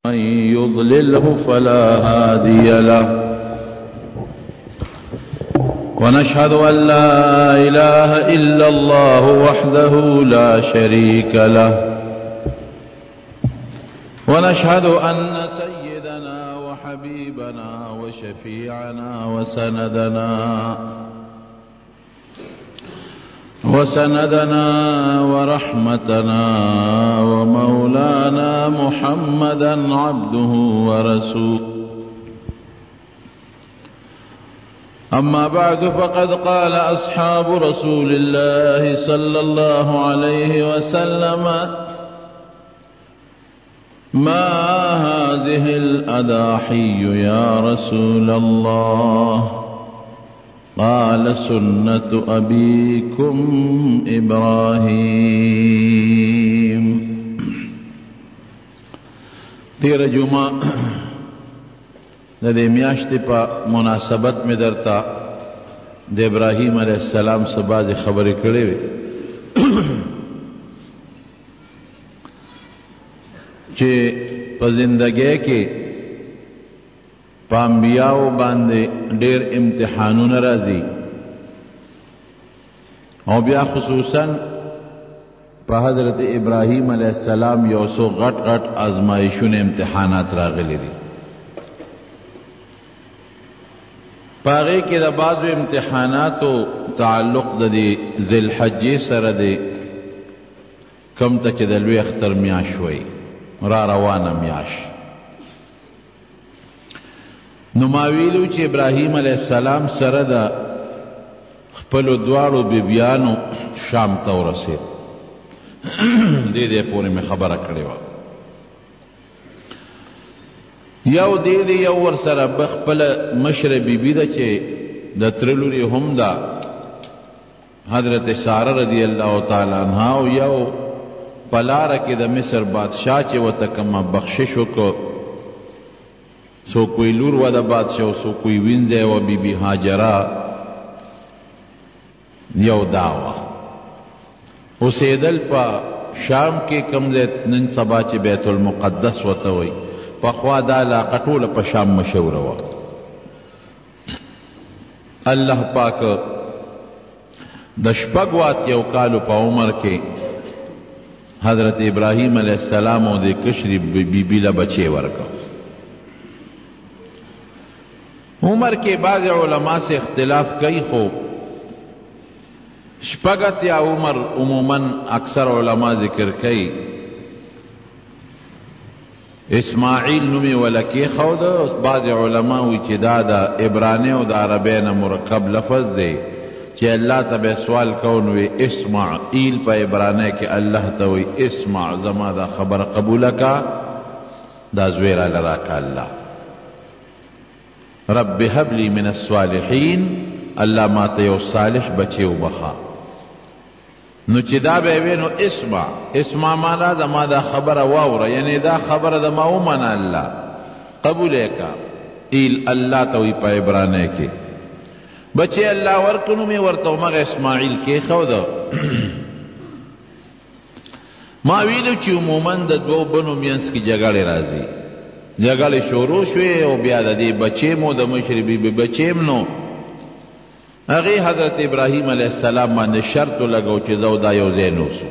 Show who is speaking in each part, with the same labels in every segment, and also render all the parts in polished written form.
Speaker 1: من يضلله فلا هادي له ونشهد أن لا إله إلا الله وحده لا شريك له ونشهد أن سيدنا وحبيبنا وشفيعنا وسندنا ورحمتنا ومولانا محمدا عبده ورسوله. أما بعد فقد قال أصحاب رسول الله صلى الله عليه وسلم: ما هذه الأضاحي يا رسول الله؟ قال: سنة أبيكم إبراهيم. تیر جمعہ دے میاشتی پا مناسبت میں درتا دے ابراہیم علیہ السلام سے بعض خبری کڑے وے چے پا زندگی کے پا انبیاءو باندے دیر امتحانون رازی او بیا خصوصاً پا حضرت ابراہیم علیہ السلام یوسو غٹ غٹ آزمائشون امتحانات راغلی دی. پاغے کی دا بعض امتحاناتو تعلق دا دی ذی الحجی سر دی کم تا چی دلوی اختر میاش ہوئی را روانا میاش نماویلو چی ابراہیم علیہ السلام سر دا خپلو دوارو بیبیانو شام تا رسید دے پوری میں خبر کردی وا یو دے یو ور سر بخپل مشر بیبی دا چے دا ترلوری ہم دا حضرت سارہ رضی اللہ تعالی عنہ و یو پلارکی دا مصر بادشاہ چے و تکم بخششو کو سو کوئی لور و دا بادشاہ سو کوئی وینزے و بی بی حاجرہ یو داوا اسیدل پا شام کے کمزے نن سبا چی بیت المقدس و توئی پخوا دا علاقہ طول پا شام مشہور ہوا. اللہ پاک دشپگوات یو کالو پا عمر کے حضرت ابراہیم علیہ السلام دے کشری بی بی بچے ورکا. عمر کے بعض علماء سے اختلاف کئی خو شپگت یا عمر عموماً اکثر علماء ذکر کئی اسماعیل نمی ولکی خود. بعض علماء وی چی دا عبرانی و دا عربین مرکب لفظ دے چی اللہ تب سوال کونوی اسماعیل پا عبرانی کہ اللہ توی اسماع زما دا خبر قبول کا دا زویرہ لراکا اللہ رب حب لی من الصالحین اللہ ما تیو صالح بچے و بخا. نو چی دا بیوینو اسمع مانا دا ما دا خبر واورا یعنی دا خبر دا ما اومانا اللہ قبولے کا ایل اللہ توی پا عبرانے کے بچے اللہ ورکنو میں ورطو مغ اسماعیل کے خودا ما ویلو چی عموماً دا دو بنو مینس کی جگڑ رازی جگڑ شروع شوئے او بیادا دی بچیم و دا مشربی بی بچیم نو اگی حضرت ابراہیم علیہ السلام مانے شرط لگو چی زو دا یو زینوسو.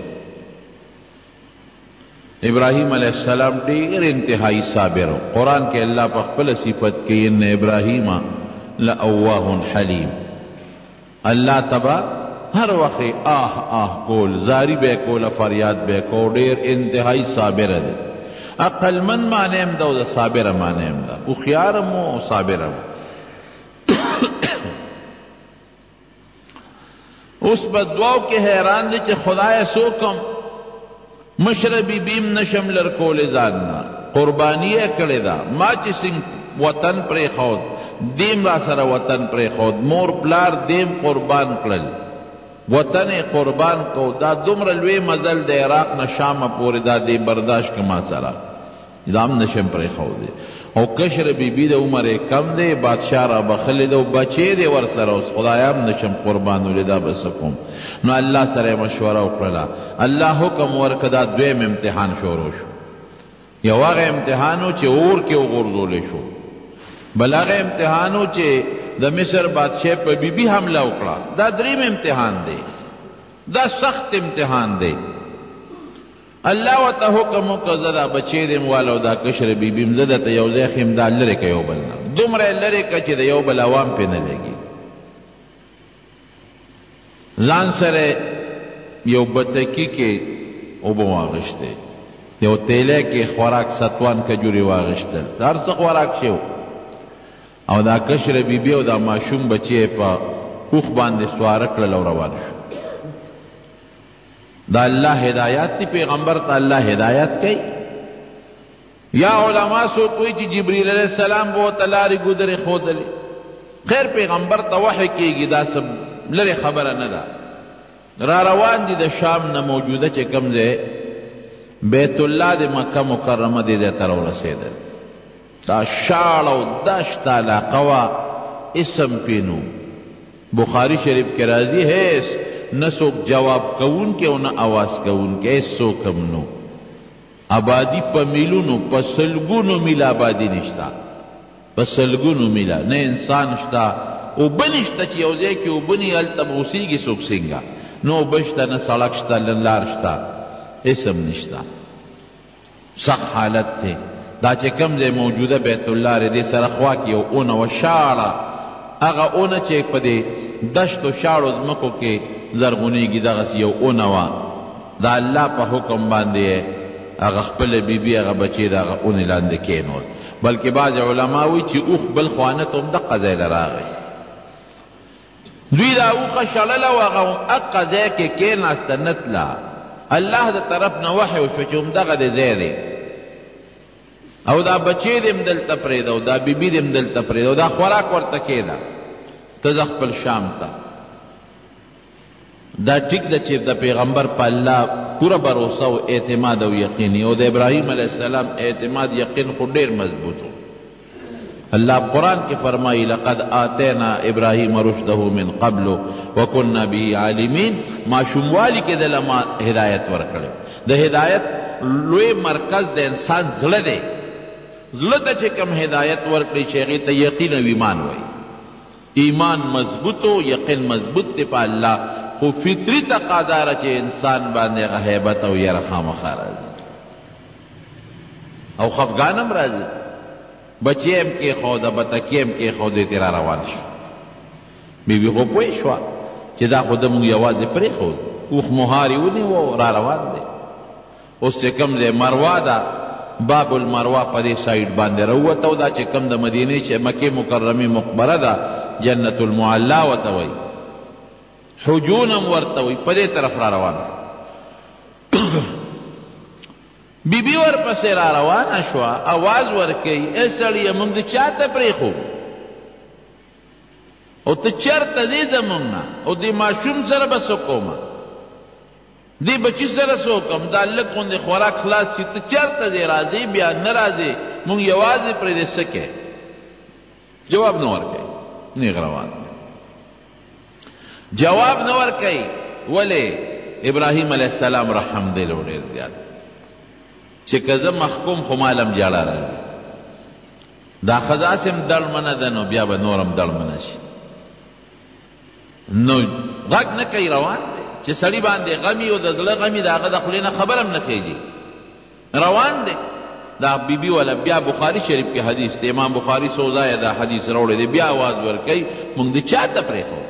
Speaker 1: ابراہیم علیہ السلام دیر انتہائی صابرو. قرآن کے اللہ پا خپل صفت کی ان ابراہیم لأواہ حلیم. اللہ تبا ہر وقت آہ کول زاری بے کول فریاد بے کول دیر انتہائی صابر دے. اقل من مانیم دا دا صابر مانیم دا اخیارم و صابرم. اس بدواو کے حیران دے چے خدای سوکم مشربی بیم نشم لرکول زاننا قربانی کڑے دا ما چی سنگ وطن پر خود دیم را سر وطن پر خود مور پلار دیم قربان کڑل وطن قربان کو دا دمر لوی مزل دے عراق نشام پوری دا دی برداشت کما سرا دام نشم پر خود دے او کشر بی بی دا عمر کم دے بادشاہ را بخلی دے بچے دے ور سر اس خدایام نشم قربانو لدا بسکم. نو اللہ سر مشورہ اکرلا اللہ حکم ورکدا دویم امتحان شروع شو یو هغه امتحانو چې اور کې وغورځولی شو، بل هغه امتحانو چې د مصر بادشاہ په بیبي حمله وکړه. دا دریم امتحان دی، دا سخت امتحان دی. الله ورته حکم وکړه زه دا بچی دیم والو دا کشر بیبیم زه درته یو ځای ښیم، دا لرې که یو بل نه، دومره یې لرې که چې د یو بل عوام پې نه لګي. ځان سره یو بتکي کې اوبه واغشتې، یو تیلی کې خوراک ستوان کجوري واغشتل، هر څه خوراک شو. او دا کشر بیبي او دا ماشوم بچی په اوښ باندې سواره کړل او روان شو. دا الله هدایت دی، پیغمبر ته الله هدایت کوي. یا علماء سو کوئی چې جبریل علیہ السلام به ورته لارې ګودرې ښودلې. خیر پیغمبر ته وحی کېږي، دا سب لرې خبره نه ده. را روان دي د شام نه موجوده چې کوم ځای بیت الله د مکه مکرمه دې ځای ته راورسېدل. دا شاړ او دشت علاقه وه، اسم پینو. بخاری شریف کې راځي هیڅ نه څوک جواب کوونکی او نه اواز کوونکی، هیڅ څوک هم نو. آبادي په میلونو په سلګونو میل آبادي نشته، په سلګونو میله نه انسان شته. اوبه نشته چې یو ځای کې اوبه نی هلته به اوسېږي څوک څنګه، نه اوبه شته نه سړک شته نه لار شته، هېڅ هم نشته. سخت حالت دی. دا چې کوم ځای موجوده بیت الله دی، دې سره خوا کې یو اونه وه شاړه، هغه اونه چې په دې دشتو شاړو ځمکو کې زرغونېږي، دغسې یو اونه وه. د الله په حکم باندې هغه خپله بیبي هغه بچی د هغه اونې لاندې کېنول. بلکې بعض علما وایي چې اوښ بل خوانه ته هم دقه ځای له راغی. دوی دا اوښه شړله او هغه هم اقه ځای کې کېناسته نه تله. الله د طرف نه وحی وشو چې همدغه د ځای دی، او دا بچی دې هم دلته پرېږده او دا بیبي دې هم دلته پرېږده او دا خوراک ورته کېده، ته ځه خپل شام ته. دا ټیک ده چې د پیغمبر په الله پوره بروسه او اعتماد او یقیني، او د ابراهیم علیه السلام اعتماد یقین خو ډېر مضبوط و. الله قرآن کې فرمایي لقد آتینا ابراهیم رشده من قبل وکنا به عالمین. ماشوموالي کې دله ما هدایت ورکړی. د هدایت لوی مرکز د انسان زړه دی. زړه ته چې کوم هدایت ورکړي چې هغې ته یقین او ایمان وایي. ایمان مضبوط و یقین مضبوط دی په الله، خو فطری تقاضا ده چې انسان باندې هغه هیبت او یره خامخا راځي او خفګان هم راځي. بچی هم کېښوده، بتکې هم کېښودې، ترې را روان شو. بیبي خو پوه شوه چې دا خو زموږ یوازې پرېښود، اوښ مهارې ونیو او را روان دی. اوس چې کوم ځای مروه ده، باب المروه په دې سایډ باندې راووته، او دا چې کوم د مدینې چې مکې مکرمې مقبره ده جنت المعلا ورته وایي، حجون هم ورته وایي، په دې طرف را روان. بیبي ورپسې را روانه شوه، اواز ورکوي ای سړیه موږ د چا ته پرېښود او ته چېرته ځې زموږ نه، او دې ماشوم سره به څه کومه، دې بچي سره څه وکړم، دا لږ غوندې خوراک خلاص شي، ته چېرته ځې، راځې بیا نه راځې، موږ یوازې پرېږدې څه کوې. جواب نه ورکوي، نیغ روان دی. جواب نه ورکوي. ولې؟ ابراهیم علیه السلام رحم دی له ډېر زیات، چې که زه محکوم خو مالم جاړه راځي. دا ښځه هسې هم دړمنه ده، نو بیا به نور هم دړمنه شي. نو غږ نه کوي، روان دی. چې سړي باندې غمي او د زړه غمي د هغه د خولې نه خبر هم نه خېږي، روان دی. دا بیبي والا بیا بخاري شریف کې حدیث دی، امام بخاري څو ځایه دا حدیث راوړی دی. بیا آواز ورکوي موږ د چا ته پرېښود،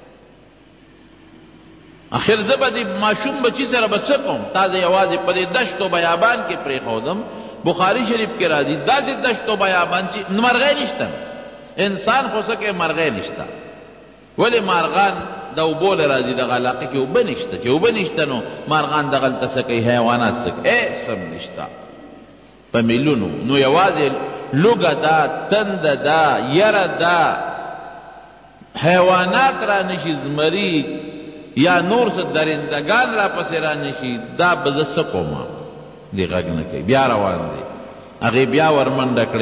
Speaker 1: اخر زه به د ماشوم بچي سره به څه کوم، تا زه یوازې په دې دشت و بیابان کې پرېښودم. بخاري شریف کې راځي داسې دشت و بیابان چې مرغۍ نشته، انسان خو څه کوي، مرغۍ نشته. ولې مارغان د اوبو له راځي، دغه علاقه کې اوبه نشته، چې اوبه نشته نو مارغان دغلته څه کوي، حیوانات څه کوي، هېڅ هم نشته په میلونو. نو یوازې لوږه ده، تنده ده، یره ده، حیوانات را نشي، زمري یا نور څه درندگان را پسې را نشي، دا به زه څه کومه. دې غږ نه کوي، بیا روان دی. هغې بیا ورمنډه کړې،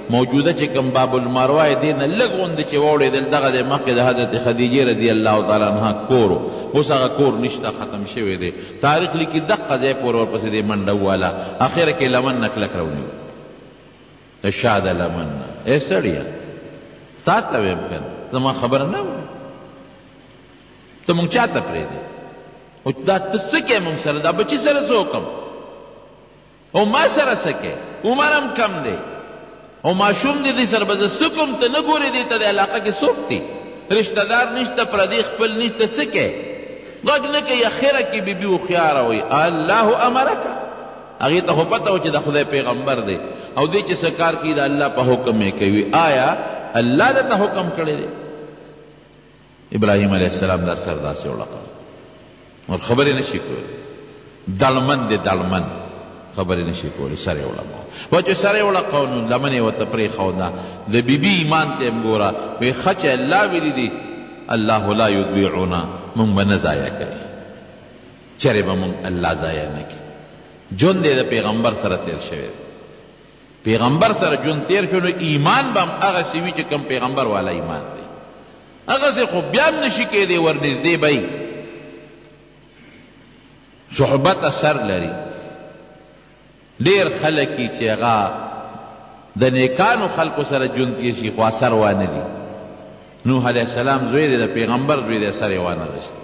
Speaker 1: موجوده چې کوم باب المروه دی نه لږ غوندې چې واوړېدل دغه د مخکې د حضرت خدیجې رضی الله تعالی عنها کور و. اوس هغه کور نشته، ختم شوی دی. تاریخ لیکي دقه ځای پورې ورپسې دی منډه وواله، اخره کې لمن نه کلک راونیو. شاده لمن نه ای سړیه تا ته ویم که زما خبره نه وه، ته مونږ چا ته پرېږدې؟ او دا ته څه کوې مونږ سره؟ دا بچي سره څه وکړم؟ او ما سره څه کوې؟ عمر هم کم دی او ماشوم دی، دې سره به زه څه کوم؟ ته نه ګورې دې ته د علاقه کې څوک دی؟ رشته دار نشته، پردی خپل نشته، څه کوې؟ غږ نه کوي. اخره کې بیبي هوښیاره وایي الله امرکه. هغې ته خو پته و چې د خدای پیغمبر دی او دې چې څه کار کوي د الله په حکم یې کوي. آیا الله درته حکم کړی دی؟ ابراهیم علیه السلام دا سر داسې وړقه اور خبرې نشي کولی، دړمن دی دړمن، خبرې نشي کولی، سر یې وړقه. و چې سر یې وړقه نو لمن یې ورته پرېښوده. د بیبي ایمان ته هم ګوره، وایي ښه چې الله ویلي دي الله لا یضیعنا، مونږ به نه ضایع کوي، چرې به مونږ الله ضایع نه کړي. ژوند دی د پیغمبر سره تیر شوی دی، پیغمبر سره ژوند تیر شو نو ایمان به هم هغسې وي چې کوم پیغمبر والا ایمان دی. هغسې خو بیا هم نشي کېدی، ورنږدې به یي. صحبت اثر لري. ډېر خلک یي چې هغه د نیکانو خلکو سره ژوند تیر شي خو اثر وانه لي. نوح علیه السلام زوی دی، د پیغمبر زوی دی، اثر یې وانغېست.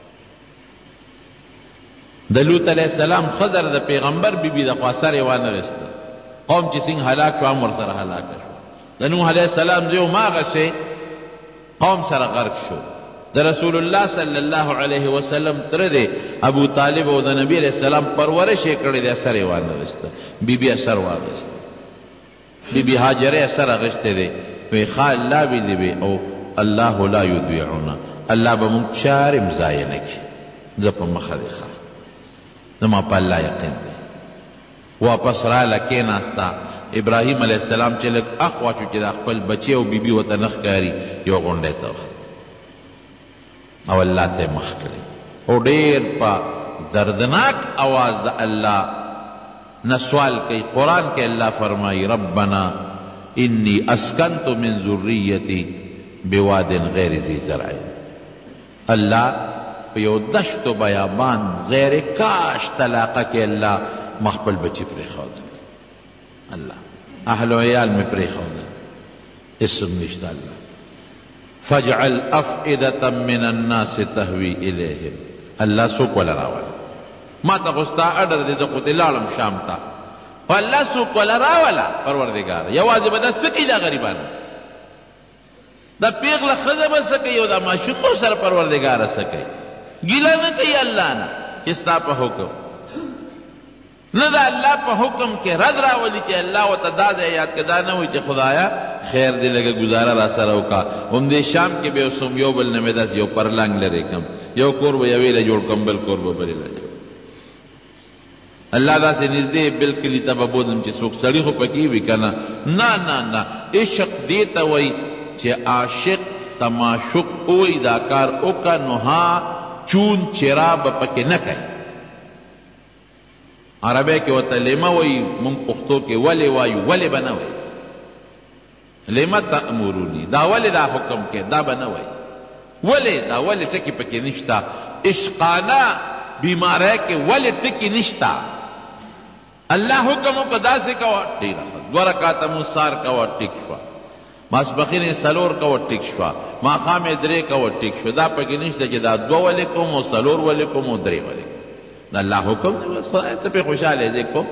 Speaker 1: د لوط علیه السلام ښځه د پیغمبر بیبي ده خو اثر یې وانغېسته. قوم چې څنګه هلاک شو هم ورسره هلاکه شو. د نوح علیه السلام زوی هماغسې قوم سره غرق شو. د رسول الله صلی الله علیه وسلم تره دی ابو طالب او د نبی علیه السلام پرورش یې کړی دی، اثر یې وانغېسته. بیبي اثر واغېسته، بیبي هاجرې اثر اغېستی دی. وی ښه الله ویلي وي او الله لا یضیعنا، الله به مونږ چارې ضایع نه کړي. زه په مخه دی ښه، زما په الله یقین دی. واپس راله کېناسته. ابراهیم علیه السلام چې لږ اخوا شو چې د خپل بچی او بیبي ورته نه ښکاري، یو غونډۍ ته وخت او الله ته یې مخ کړی او ډېر په دردناک اواز د الله نه سوال کوي. قرآن کې الله فرمایي ربنا انی اسکنت من ذریتی بواد غیر ذی زرع. الله په یو دشت و بیابان غیر کاشت علاقه کې الله مخبل بچی پرېښودل. الله اهل و عیال مې پرېښودل، اسم نشته. الله فاجعل افئدة من الناس تهوی الیهم. الله څوک ولا راول؟ ما ته خو ستا اډر دی، زه خو دې لاړم شام ته، خو الله څوک ولا راوله؟ پروردګار یوازې به دا څه کوي دا غریبان؟ دا پیغله ښځه به څه کوي او دا معشوقو سره پروردګاره څه کوي؟ ګیله نه کوي الله نه چې ستا په حکم نه د الله په حکم کې رد راولي چې الله ورته دا ځای یاد که دا نه وي چې خدایا خیر دې لږه ګزاره را سره وکړه. همدې شام کې به اوسم یو بل نه مې داسې یو پرلنګ لرې کړم، یو کور به یوې له جوړ کړم، بل کور به بلې له جوړ. الله داسې نږدې بل کلي ته به بولم چې څوک سړي خو پکې وي که نه. نه نه نه، عشق دې ته وایي چې عاشق تماشق وایي دا کار وکړه نو ها چون چرا به پکې نه کوي. عربی کې ورته لیمه وایي، مونږ پښتو کې ولې وایو، ولې به نه وایي. لیمه تأمرونی، دا ولې دا حکم کې، دا به نه وایي. ولې دا ولې ټکي پکې نشته. عشقانه بیماری کې ولې ټکي نشته. الله حکم وکړه داسې کوه، ډېره ښه. 2 رکعته مونځ سار کوه، ټیک شوه. ماسپښین یې 4 کوه، ټیک شوه. ماښام یې 3 کوه، ټیک شوه. دا پکې نشته چې دا 2 ولې کوم او 4 ولې کوم او 3 ولې. دا الله حکم دی، بس خدای ته پې خوشحاله دی کوم.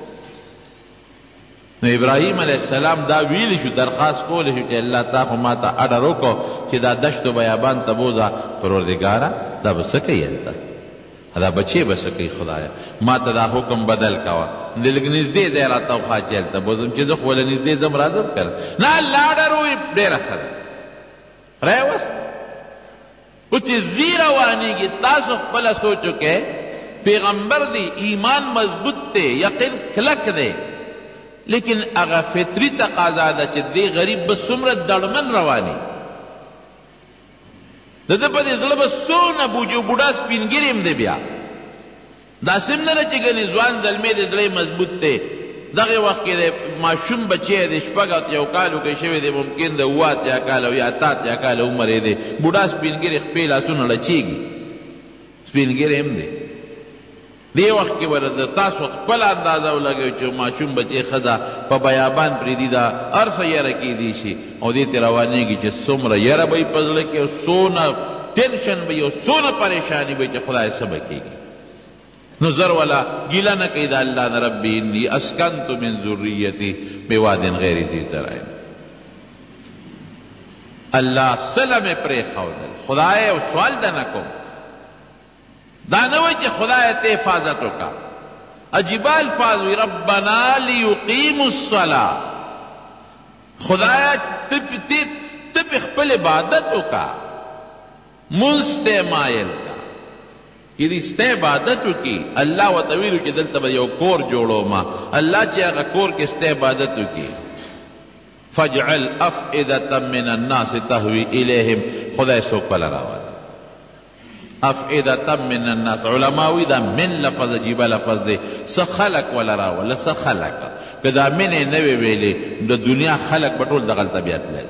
Speaker 1: نو ابراهیم علیه السلام دا ویلی شو، درخواست کولی شو چې الله تا خو ما ته اډر وکړو چې دا دشت و بیابان ته بوځه. پروردګاره دا به څه کوي هلته؟ دا بچی به څه کوي؟ خدایه ما ته دا حکم بدل کوه، لږ نږدې ځای راته وښه چې هلته بوځم، چې زه خو له نږدې ځم راځم که نه. الله اډر ووایي ډېره ښه ده، راوست. خو چې ځي روانېږي تاسو خپله سوچ وکئ، پیغمبر دی، ایمان مضبوط دی، یقین کلک دی، لیکن هغه فطري تقاضا ده چې دې غریب به څومره دړمن رواني، د ده په دې زړه به څونه بوډا سپینګیري هم دی. بیا داسې هم نه ده چې ګنې ځوان زلمی د زړه مضبوط دی، دغه وخت کې د ماشوم بچی د شپږ اتیا کالو کې شوی دی ممکن د اوه اتیا کاله یا اته اتیا کاله عمر یې دی بوډا سپینګیري خپې لاسونه لچېږي سپینګیري هم دی دې وخت کې به د تاسو خپل اندازه ولګوئ چې ماشوم بچی ښځه په بیابان پرېږدي دا هر څه یره کېدی شي او دې ته روانېږي چې څومره یره به یې په زړه کې او څونه ټینشن به یې او څونه پریشاني به یې چې خدای څه به کېږي نو زر والا گیله نه کوي د الله نه ربي انی اسکنت من ذریتی بواد غیر ذی زرع الله سله مې پرېښودل خدای او سوال ده نه کوم دا نه وایي چې خدای ته حفاظت وکړه عجیبه الفاظ وي ربنا لیقیموا الصلاة خدای ته پې خپل عبادت وکړه مونځ ته مایل کا یعنی ستا عبادت وکړي الله ورته ویلو چې دلته به یو کور جوړوم الله چې هغه کور کې ستا عبادت وکړي فاجعل افئدة من الناس تهوی الیهم خدای څوک پله راوړي افئدة من الناس علماوی دا من لفظ عجیب لفظ دی څه خلق ولا راوله څه خلق که دا منې نه وی ویلې د دنیا خلق به ټول دغه طبیعت لري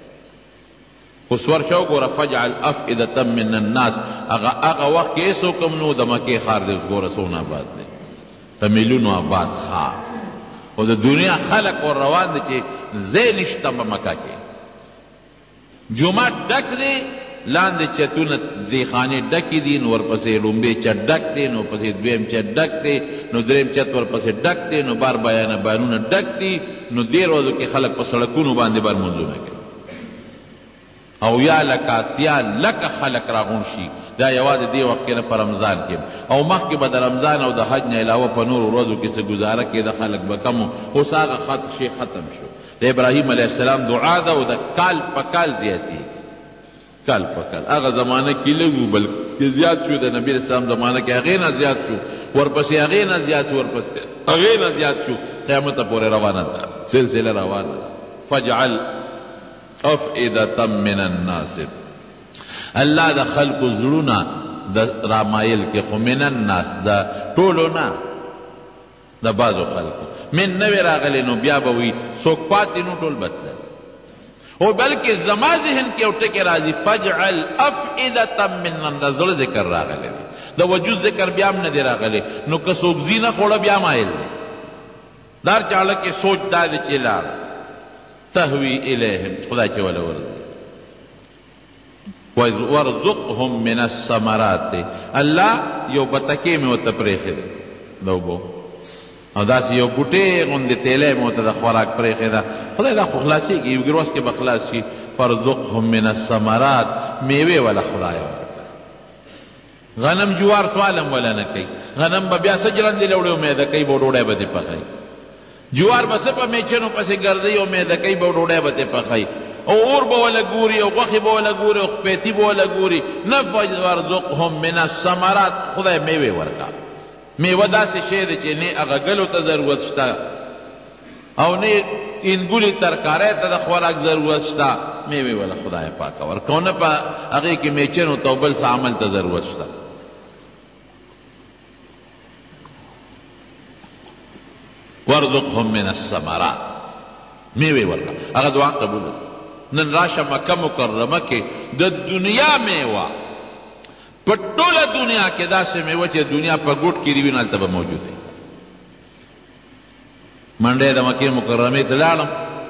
Speaker 1: اوس ورشه وګوره فجعل افئدة من الناس هغه وخت کې هېڅ حکم نو د مکې ښار دی اوس ګوره څونه آباد دی په میلیونو آباد ښار او د دنیا خلق ور روان دی چې ځای نشته په مکه کې جومات ډک دی لاندې چتونه دې خانې ډکې دي نو ورپسې لومبې چت ډک دی نو پسې دویم چت ډک دی نو دریم چت ورپسې ډک دی نو بار بیانونه ډک دي نو دې ورځو کې خلک په سړکونو باندې بار منځونه کوي او یا لکه اتیا لکه خلق راغون شي دا یوازې دې وخت کې نه په رمضان کې او مخکې به د رمضان او د حج نه علاوه په نورو ورځو کې څه ګزاره کېده خلک به کم اوس هغه شی ختم شو د ابراهیم علیه السلام دعا ده او د کال په کال زیاتېږي کال په کال هغه زمانه کې لږ و بلکې زیات شو د نبي اسلام زمانه کې هغې نه زیات شو ورپسې هغې نه زیات شو ورپسې هغې نه زیات شو قیامته پورې روانه ده سلسله روانه ده فجعل افئدة من الناس الله د خلقو زړونه د رامایل کې خو من الناس د ټولو نه د بعضو خلقو من نوې راغلی نو بیا به وي څوک پاتې نو ټول بدلل او بلکې زما ذهن کې یو ټکی راځي فجعل افئدة من الناس زړه ذکر راغلی دی د وجود ذکر بیا هم نه دی راغلی نو که څوک ځي نه خوړه بیا مایل دی دار چاړه کې سوچ دا دی چې لاړه تهوی الیهم خدای چې ولا ورد وارزقهم من الثمرات الله یو بتکې مې ورته پرېښې ده د اوبو او داسې یو بوټی غوندې تیلی مې ورته د خوراک پرېښې ده خدای دا خو خلاصېږي یو ګروس کې به خلاص شي فارزقهم من الثمرات میوې ولا خدای ورکړه غنم جوار سوالم ولا نه کوي غنم به بیا څه جلندې لوړې او میده کوي به ډوډۍ به دې پخوي جوار به څه په میچنو پسې ګرځي او میده کوي به ډوډۍ به دې پخوي او اور به ولا ګوري او غوښې به ولا ګوري او خپېتي به ولا ګوري نه فارزقهم من الثمرات خدای میوې ورکړه میوه داسې شی دی چې نه هغه ګلو ته ضرورت شته او نه انګولي ترکارۍ ته د خوراک ضرورت شته میوې ولا خدای پاکه ورکړه نه په هغې کې میچنو ته او بل څه عمل ته ضرورت شته وارزقهم من الثمرات میوې ورکړه هغه دعا قبول ده نن راشه مکه مکرمه کې د دنیا میوه په ټوله دنیا کې داسې میوه چې دنیا په ګوټ کې دي وي نو هلته به موجود وي منډی د مکې مکرمې ته لاړم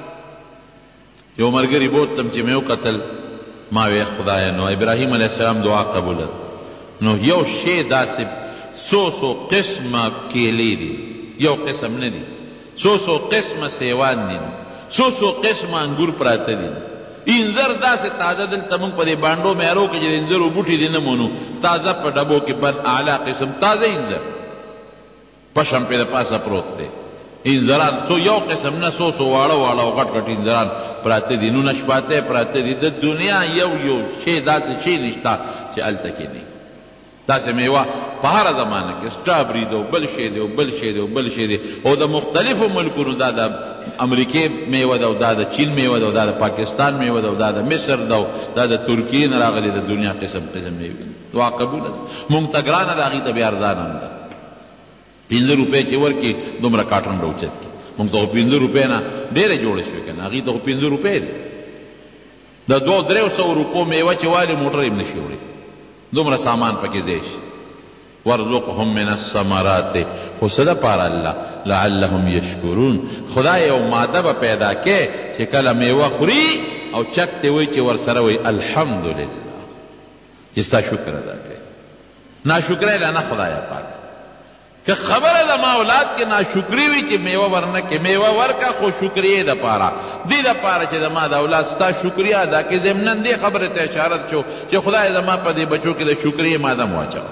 Speaker 1: یو ملګري بوتلم چې مې وکتل ما وی خدایه نو ابراهیم علیه السلام دعا قبوله نو یو شی داسې څو قسمه کیلې دي یو قسم نه دي څو قسمه سیوان دي څو قسمه انګور پراته دي انځر داسې تازه دلته موږ په دې بانډو میارو کې چې د انځرو بوټي دي نه مونو تازه په ډبو کې بند اعلی قسم تازه انځر پشم پې د پاسه پروت دی انځران څو یو قسم نه څو واړه واړه او غټ غټ انځران پراته دي نو نشپاته پراته دي د دنیا یو شی داسې شی نشته چې هلته کې نه داسې میوه په هره زمانه کې سټرابري دی او بل شی دی او بل شی دی او بل شی دی او د مختلفو ملکونو دا د امریکې میوه ده او دا د چین میوه ده او دا د پاکستان میوه ده او دا د مصر ده او دا د ترکیې نه راغلې د دنیا قسم میوې دعا قبوله ده مونږ ته ګرانه ده هغې ته بیا ارزانه هم ده 15 روپۍ چې ورکړي دومره کاټن به اوچت کړي موږ ته 15 روپۍ نه ډېرې جوړې شوې که نه هغې ته 15 روپۍ دي د 200-300 روپو میوه چې والي موټر یې نشي وړی دومره سامان پکې ځای شي وارزقهم من الثمرات خو څه دپاره الله لعلهم یشکرون خدای یو ماده به پیدا کې چې کله میوه خوري او چک ته وایي چې ورسره وایي الحمدلله چې ستا شکر ادا کوي ناشکری ده نه خدایه پاک که خبره زما اولاد کې ناشکري وي چې میوه ورنه کې میوه ورکه خو شکریې دپاره دې دپاره چې زما د اولاد ستا شکریه ادا کړي ضمناً دې خبرې ته اشاره شو چې خدای زما په دې بچو کې د شکریې ماده م واچوه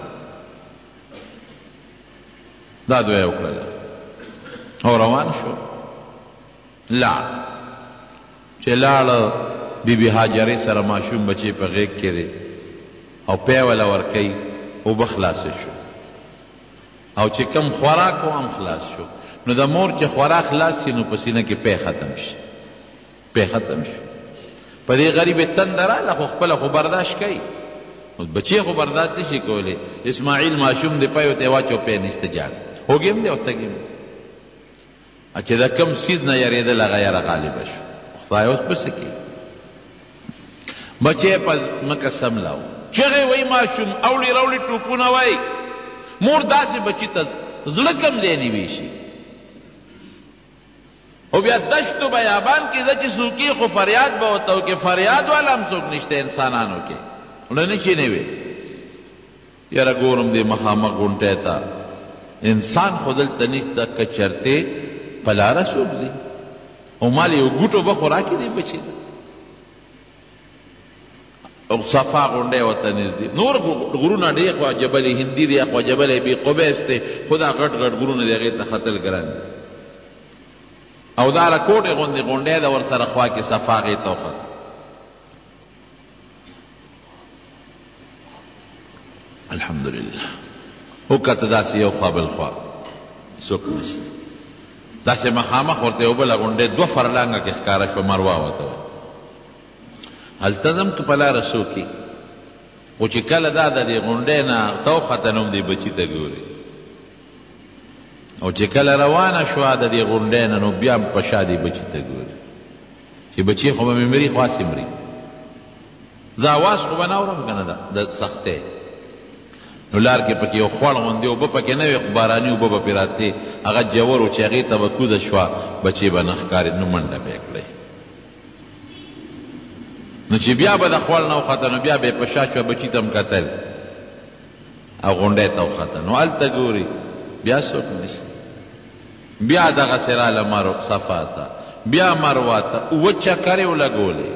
Speaker 1: دا دعا وکړه او روان شو لاړ چې لاړ بیبي هاجرې سره ماشوم بچی په غېږ کې دی او پی وله ورکوي اوبه خلاصې شو او چې کم خوراک و هم خلاص شو نو د مور چې خوراک خلاص شي نو په سینه کې پی ختم شي پی ختم شي په دې غریبې تنده راله خو خپله خو برداشت کوي بچی خو برداشت نشي کولی اسماعیل ماشوم دی پی ورته واچو پی نشته جاړي هوګیم دی او تګیم چې د کم سید نه یریدل هغه یاره غالبه شو خدای اوس پسې کوي بچی په ځمکه سملاو چغې وایي ماشوم اوړي راوړي ټوپونه وایي مور داسې بچی ته زړه کم دی نیوي شي او بیا دشت و بیابان کې زه چې څوکي خو فریاد به ورته وکړې فریاد والا هم څوک نشته انسانانو کې نه چې نه وي یاره ګورم دې مخامخ غونټۍ ته انسان خو دلته نشته که چرتې په لاره څوک دی او مال یو ګوټو به خو راکړي دی بچي او صفا غونډۍ ورته نږدې نور غرونه ډېر خوا جبل هندي دی خوا جبل بی قبیس دی خو دا غټ غټ غرونه دی هغې ته ختل ګران دي او دا رکوټې غوندې غونډۍ ده ورسره خوا کې صفا هغې ته وخت الحمدلله وکته داسې یو خوا بل خوا څوک نشته داسې مخامخ ورته یو بله غونډۍ 2 فرلانګه کې ښکاره شوه مروه ورته وایي هلته ځم که په لاره څوکي خو چې کله دا د دې غونډۍ نه ته وخته نو هم دې بچي ته ګوري او چې کله روانه شوه د دې غونډۍ نه نو بیا هم په شا دې بچي ته ګوري چې بچي خو به مې مري خو هسې مري زه اواز خو به نه اورم که نه د سختۍ نو لار کې پکې یو خوړ غوندې اوبه پکې نه وي خو باراني اوبه به پرې راتې هغه جوور و چې هغې ته به کوزه شوه بچې به نه ښکارېد نو منډه به یې کړی نو چې بیا به د خوړ نه وخته نو بیا به یې په شا شوه بچي ته هم کتل او غونډۍ ته وخته نو هلته ګوري بیا څوک نشته بیا دغسې راله صفا ته بیا مروه ته 7 چکرې ولګولې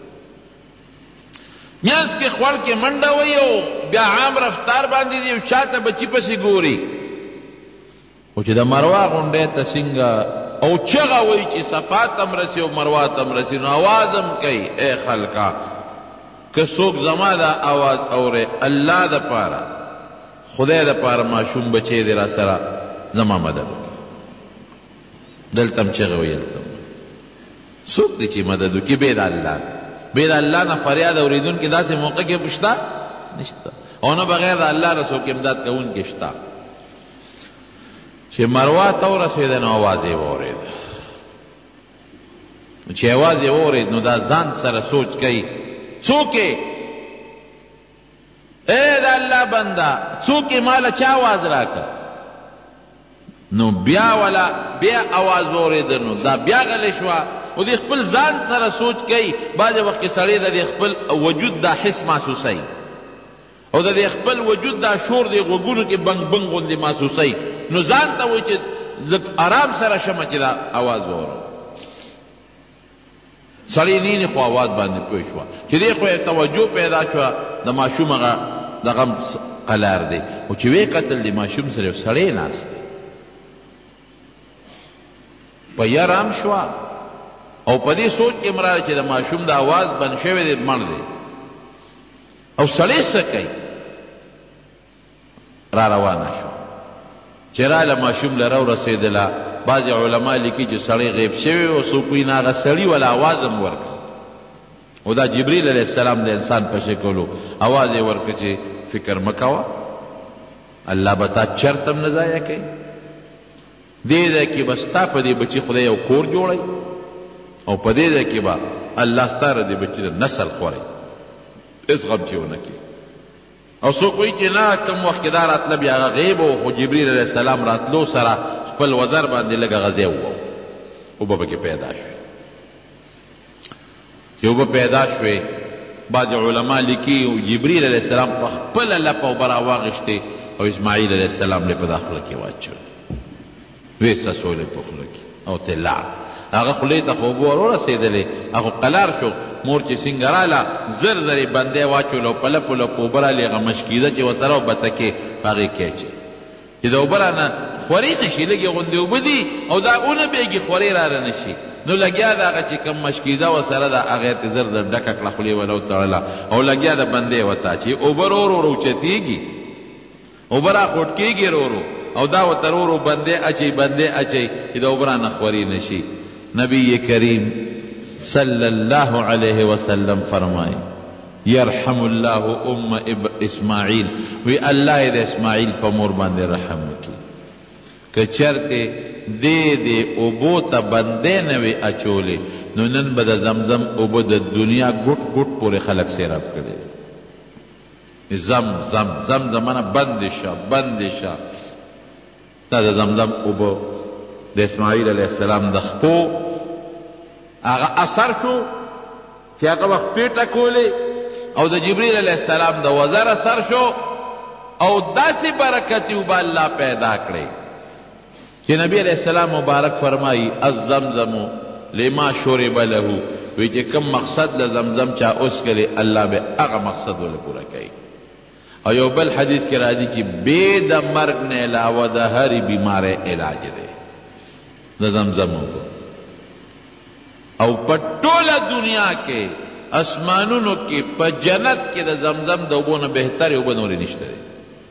Speaker 1: میانس کې خوړ کې منډه وي او بیا عام رفتار باندې دی او شاته بچي پسې ګوري خو چې د مروه غونډۍ ته څنګه او چغه وایي چې صفا ته م رسي او مروه ته م رسي نو اواز هم کوي ای خلکه که څوک زما دا اواز اورې الله دپاره خدای دپاره ماشوم بچی دی را سره زما مدد وکړي دلته م چغه وي هلته څوک دی چې مدد وکړي بې د الله بیر اللہ نہ فریاد اوریدون کی دا سے موقع کے پشتا نشتا اور نہ بغیر اللہ رسول کی امداد کا ان کے شتا چھ مروا تو رسید نو آوازی وورید چھ آوازی وورید نو دا زان سر سوچ کئی سوکے اے دا اللہ بندہ سوکے مالا چا آواز راکا نو بیا والا بیا آواز وورید نو دا بیا غلشوا او دی خپل ځان سره سوچ کوي بعض وخت کې سړی د خپل وجود دا حس محسوسوي او د خپل وجود دا شور دی غوږونو کې بنګ بنګ غوندې محسوسوي نو ځان ته وایي چې لږ آرام سره شمه چې دا اواز واورم سړی نینې خو اواز باندې پوه شوه چې دې خو یې توجه پیدا شوه د ماشوم هغه دغه قلار دی او چې ویې کتل د ماشوم سره یو سړی ناست دی په یارام شوه او په دې سوچ کې مراله چې د ماشوم د आवाज بند شوی دی مړ دی او سړی څه کوي را روانه شو چې راله ماشوم له راورسېدله بعضې علما لیکي چې سړی غیب شوی او څوک وایي نه هغه سړي وله आवाज هم ورکړ او دا جبریل علیه السلام د انسان په شکل و आवाज یې ورکړ چې فکر مه کوه الله به تا چرته هم نه ضایع کوي دې ځای کې به ستا په دې بچي خدای یو کور جوړی او په دې ځای کې به الله ستا د دې بچي د نسل خوري، هېڅ غم چې ونه کړي. او څوک وایي چې نه کوم وخت کې دا راتله بیا هغه غیب و، خو جبریل علیه السلام راتلو سره خپل وزر باندې لږه غزې ووو، اوبه پکې پیدا شوې. چې اوبه پیدا شوې، بعض علما لیکي جبریل علیه السلام په خپله لپه اوبه راواغېښتې او اسماعیل علیه السلام یې په دا خوله کې واچوي، ویې څڅولې په خوله کې او ته لاړ. هغه خولې ته خو اوبه ور ورسېدلې، هغه قلار شو. مور چې څنګه راله زر زر یې بندی واچول او په لپو لپو اوبه رالې، هغه مشکیده چې ورسره او بتکې په هغې کې اچوي چې د اوبه رانه خورې نه شي، لږې غوندې اوبه دي او دا اونه بېږي خورې راره نه شي. نو لګیا د هغه چې کوم مشکیزه ورسره ده هغې ته زر زر ډکه کړه، خولې وله وتړله او لګیا د بندې ورته چې اوبه رو رو اوچتېږي، اوبه را خوټ کېږي رو رو، او دا ورته رو رو بندې اچوي بندې اچوي چې د اوبه رانه خورې نه شي. نبی کریم صلی اللہ علیہ وسلم فرمائے یرحم اللہ ام اسماعیل، وی اللہ د اسماعیل پا مور باندې رحم کی که چرته دے اوبو تا بندے نوی اچولے نو نن با دا زمزم اوبو دا دنیا گٹ گٹ پورے خلق سیراب کرے. زم زم زم زمانا بندشا بندشا دا زمزم اوبو د اسماعیل علیہ السلام د خپو هغه اثر شو چې هغه وخت پیټه کولې، او د جبریل علیہ السلام د وزر اثر شو، او داسې برکتي اوبه الله پیدا کړې چې نبی علیہ السلام مبارک فرمائی الزمزم لما شرب له، وی چې کم مقصد له زمزم چا اوس کړي الله به هغه مقصد ول پوره کوي. او یو بل حدیث کې راځي چې بے د مرګ نه علاوه د هر بیماری علاج دی د زمزم اوبه. او په ټوله دنیا کې اسمانونو کې په جنت کې د زمزم د اوبو نه بهترې اوبه نورې نشته دی.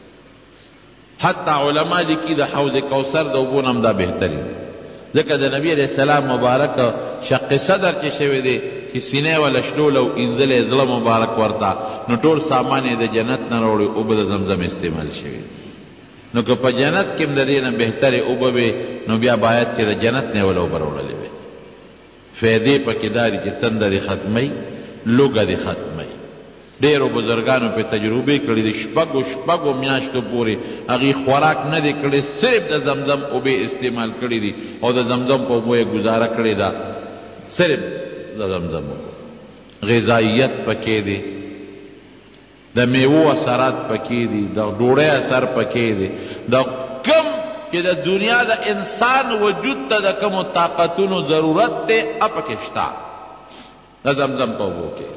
Speaker 1: حتی علما لیکي د حوض کوثر د اوبو نه هم دا بهترې، ځکه د نبی علیہ السلام مبارک شق صدر چې شوی دی چې سینې وله شلول او انځلې زړه مبارک ورته، نو ټول سامان یې د جنت نه راوړي اوبه د زمزم استعمال شوي. نو که په جنت کې هم د دې نه بهترې اوبه وي نو بیا باید چې د جنت نه وله اوبه راوړلې وي. فیدې پکې داري چې تندر یې ختموي، لوږه دې ختموي. ډېرو بزرګانو پې تجربې کړي دي، شپږو میاشتو پورې هغې خوراک نه دی کړی، صرف د زمزم اوبې استعمال کړي دي او د زمزم په اوبو یې ګزاره کړې ده، صرف د زمزم اوبو. غذایت پکې دی، د میوو اثرات پکې دي، د ډوډۍ اثر پکې دی، د کم چې د دنیا د انسان وجود ته د کومو طاقتونو ضرورت دی اپکې شته د زمزم په اوبو کې،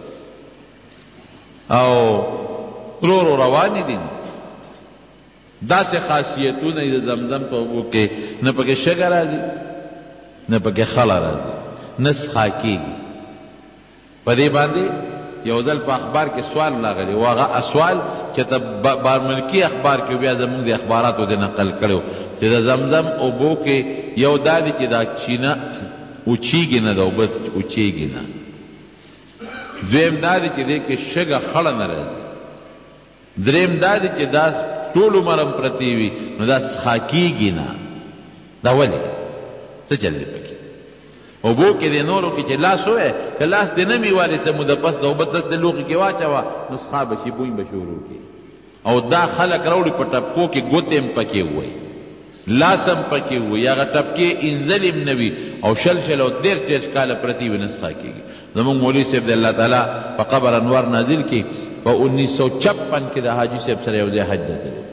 Speaker 1: او رو رو روانې دي. داسې خاصیتونه د زمزم په اوبو کې نه پکې شګه راځي نه پکې خله راځي نه څښا کېږي. په دې باندې یو ځل په اخبار کې سوال راغلی و، هغه سوال چې ته بارملکي اخبار کې بیا زموږ د اخباراتو د نقل کړو چې د زمزم اوبو کې یو دا دی چې دا چینه اوچیږي نه، د اوبه اوچیږي نه. دویم دا دی چې دې کې شګه خړه نه راځي. دریم دا دی چې دا ټول عمر هم پرتې وي نو دا څښا کېږي نه. دا ولې څه چل دی پکې؟ اوبو کې د نورو کې چې لاس ووی که لاس دې نه مې والې څه موده پس د اوبه دس د لوښي کې واچوه نو څښا به شي، بوی به شروع کړي. او دا خلک راوړي په ټپکو کې ګوتې هم پکې ووی، لاس هم پکې ووی، هغه ټپکې انځلې هم نه وي او شل او 13 کاله پرتې وي، نه څښا کېږي. زمونږ مولوي صاحب د الله تعالی په قبر انوار نازل کې په 1956 کې د حاجي صاحب سره یو ځای حج ته تللی،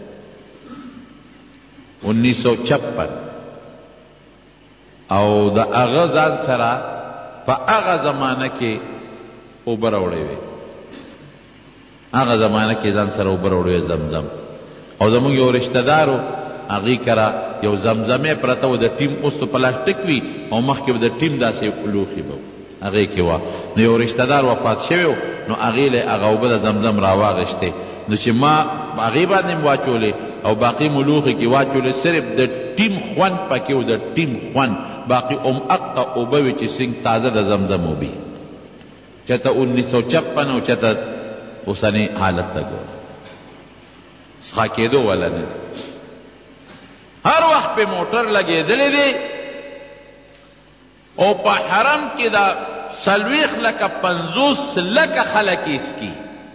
Speaker 1: 1956، او د هغه ځان سره په هغه زمانه کې اوبه راوړې وې، هغه زمانه کې ځان سره اوبه راوړې وې زمزم. او زمونږ یو رشته دارو هغې کره یو زمزمې پرته و، د ټیم اوس تو پلاسټک وي او مخکې به د ټیم داسې لوښي به هغې کې وه. نو یو رشته دار وفات شوی و، نو هغې له هغه اوبه د زمزم راواغېښتې، نو چې ما هغې باندې م واچولې او باقي مو لوښي کې واچولې، صرف د ټیم خوند پکې و، د ټیم خوند، باقي اقا اوبه وې چې څنګه تازه د زمزم اوبې. چېرته 1956 او چېرته اوسنۍ حالت ته ګوره، څښا کېدو والا نه. هر وخت په موټر لګېدلی دی او په حرم کې دا 40 لکه 50 لکه خلک یې څکي،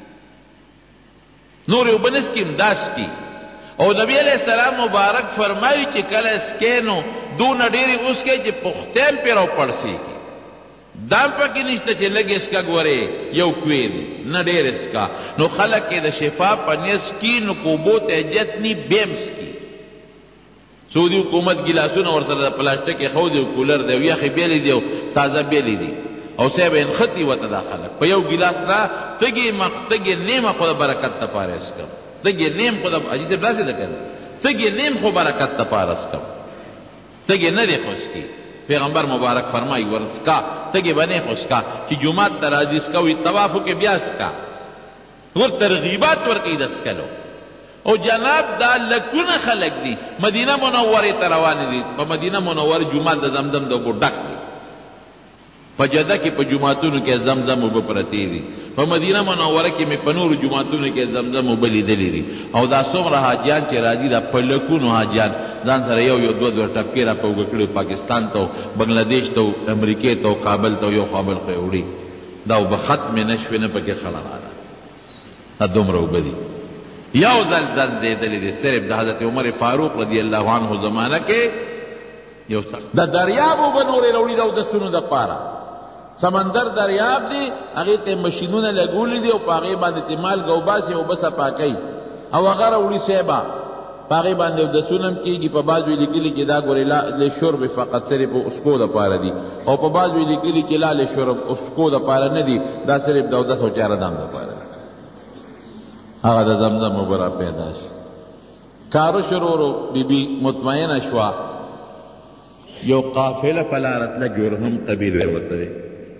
Speaker 1: نور یې اوبه نه څکي، همدا څکي. او نبی علیہ السلام مبارک فرمایي چې کله څکې نو دونه ډېرې وڅکئ چې پختیم پرې راوپړسېږي. دام پکې نشته چې لږ اسکا ګورې یو کوې دی، نه ډېر اسکا. نو خلک یې د شفا په نیت څکي، نو که اوبو ته حاجت ني بیم څکي. سعودي حکومت ګیلاسونه ورسره د پلاستیک ایښودي دی او کولر دی او یخې بیلې دي او تازه بیلې دي او صاحب انخطي ورته دا خلک په یو ګیلاس نه تږې نیمه خو د برکت دپاره څکم، تږې نیم خو د حاجي صاحب داسې ده که نه، تږې نیم خو برکت دپاره څکم، تږې نه دی خو څکي. پیغمبر مبارک فرمائی ورسکا تگی بنے خسکا چی جماعت ترازی سکا وی طوافو کے بیا سکا ور ترغیبات ورکی دسکلو. او جناب دا لکون خلق دی مدینہ منور تروانی دی پا مدینہ منور جماعت دا زمزم دا بڑک دی، پا جدہ کی پا جماعتونو کے زمزم و بپرتی دی، پا مدینہ منورہ کی میں پنور جماعتونو کے زمزم و بلی دلی دی. او دا سمر حاجیان چی راجی دا پلکونو حاجیان ځان سره یو دو ټپکې را په اوږه کړي، پاکستان ته بنګلادیش ته امریکې ته کابل ته یو خوا بل خوا یې وړي. دا اوبه ختمې نه شوې نه پکې خړه راله، دا دومره اوبه دي. یو ځل زیدلی دی صرف د حضرت عمر فاروق رضی الله عنه زمانه کې یو د دریاب اوبه نورې راوړي د اودسونو دپاره. سمندر دریاب دی، هغې ته مشینونه لګولي دي او په هغې باندې ته مالګه وباسي اوبه صفا کوي او هغه راوړي صیبه پاغی باندې اودسونم کیږي. په بعض وی لیکلي چې دا ګورې لشرب فقط صرف اسکو دپاره دي او په بعض وی لیکلي چې لا لشرب اسکو دپاره نه دي، دا صرف د اودس او چارهدام دپاره دي. هغه د زمزم اوبه را پیدا شي. کارو شروع بیبي مطمئنه شوه، یو قافله په لاره تله، جرهم قبیله ورته وی.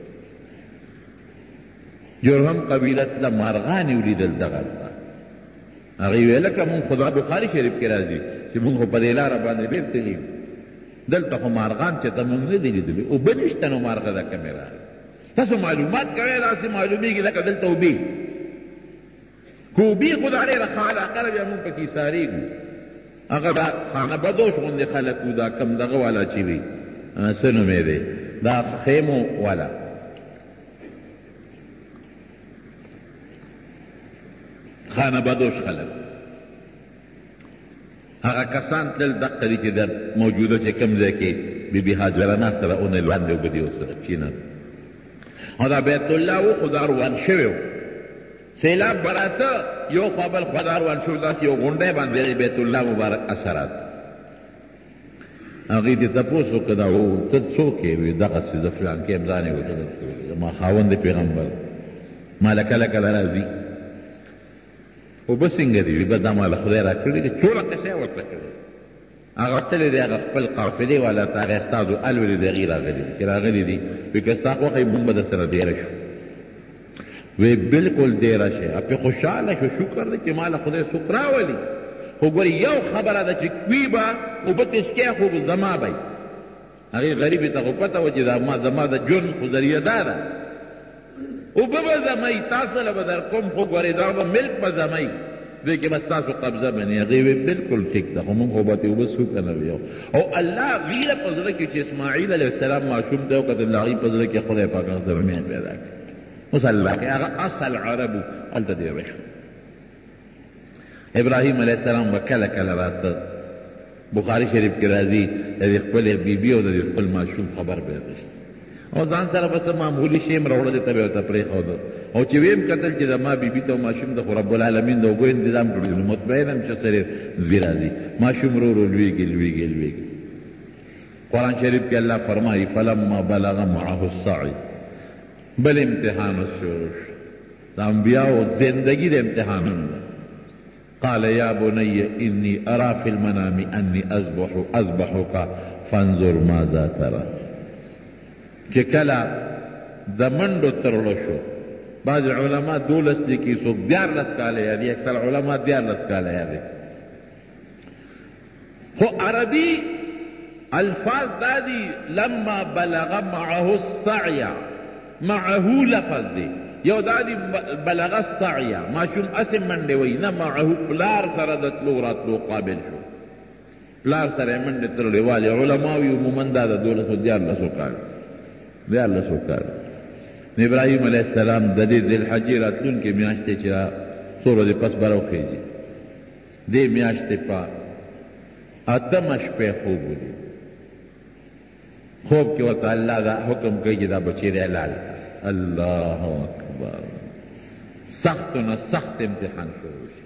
Speaker 1: جرهم قبیله تله مارغانې ولیدل دغه هغه وی لکه مونږ خدا بخاري شریف کې راځي چې مونږ خو په دې لاره باندې ډېر تللي دلته خو مارغان چې ته مونږ نه دي لیدلي، اوبه نشته نو مارغه ده کمې راغلي. تاسو معلومات کوئ داسې معلومېږي لکه دلته اوبې که اوبې خو دا ډېره ښه علاقه ده بیا مونږ پکې ایسارېږو. هغه دا خانه بدوش غوندې خلک وو، دا کم دغه والا چې وي څه نومې دی دا خیمو والا خانه بدوش خلک، هغه کسان تلل دقه دي چې در موجوده چې کوم ځای کې بیبي هاجره ناسته ده اونې لاندې اوبه دي ورسره کښېنه. او دا بیت الله و خو دا روان شوی و، سیلاب به راته یو خوا بل خوا دا روان شوی، داسې یو غونډی باندې بیت الله مبارک اثرات. هغې دې تپوس وکړه دا ته څوک یې؟ وي دغسې زه فلان کې یم، ځان یې ورته زما خاوند دی پیغمبر، ما له کله کله راځي. اوبه څنګه دي؟ وي بس دا ما له خدای را کړي دي، ټوله قصه یې ورته کړې. هغه تللی دی هغه خپل قافلې والا ته هغې استاد ال ولې د هغې راغلي دي چې راغلي دي. وایي که ستا خوښه یې مونږ به در سره ډېره شو. وی بالکل ډېره شي. پې خوشحاله شو، شکر دی چې ما له خدای څوک راولي. خو ګورې یو خبره ده چې کوي به اوبه ترې څکې خو زما به هغې غریبې ته خو پته وه چې زما د ژوند خو ذریعه دا ده، اوبه به زمئ تاسو له به در کوم، خو ګورې دا به ملک به زمئ دوی کې به ستاسو قبضه بني. هغې وی بالکل ټیک ده، خو مونږ خو به ترې اوبه څکو که نه وي. او الله غیله په زړه کې چې اسماعیل علیه السلام ماشوم ته وکتل، د هغې په زړه کې خدای پاک هغه سره مینه پیدا کړه. اوس الله کې هغه اصل عربو هلته دې وشو. ابراهیم علیه السلام به کله کله راته بخاري شریف کې راځي د دې خپلې بیبي او د دې خپل ماشوم خبر به یې اخیست او ځان سره به څه معمولي شی م راوړلی ته به یې ورته پرېښوده. او چې ویم کتل چې زما بیبي ته او ماشوم د خو رب العالمین د اوبو انتظام کړی نو مطمئن یم چې سره زوی راځي. ماشوم ورو ورو لویږي لویږي لویږي. قرآن شریف کې الله فرمایي فلما بلغ معه السعی، بل امتحان شروع شو. د انبیاو زندگی د امتحانونو ده. قال یا بنی انی ارا فی المنام انی اذبحک فانظر ماذا ترى. چې کله د منډو ترړو شو، بعض علما 12 لیکي، څوک 14 کاله یادي، اکثر علما 14 کاله یادي. خو عربي الفاظ دادي لما بلغ معه السعي، معه لفظ دی یو دادی بلغ السعی، ماشوم اسم منډې وی نه، معه پلار سره د تلو راتلو قابل شو. پلار سره منډې تړلې والي علما وي عموما دا د 1214 کال 14 کال ابراهیم علیه السلام د دې ذوالحجې راتلونکې میاشتې چې څو ورځې پس به راوخېږي دې میاشتې په 8مه شپې خوب ولید خوب کې ورته الله دا حکم کوي چې دا بچی دی حلال الله اکبر سخت نه سخت امتحان شروع شي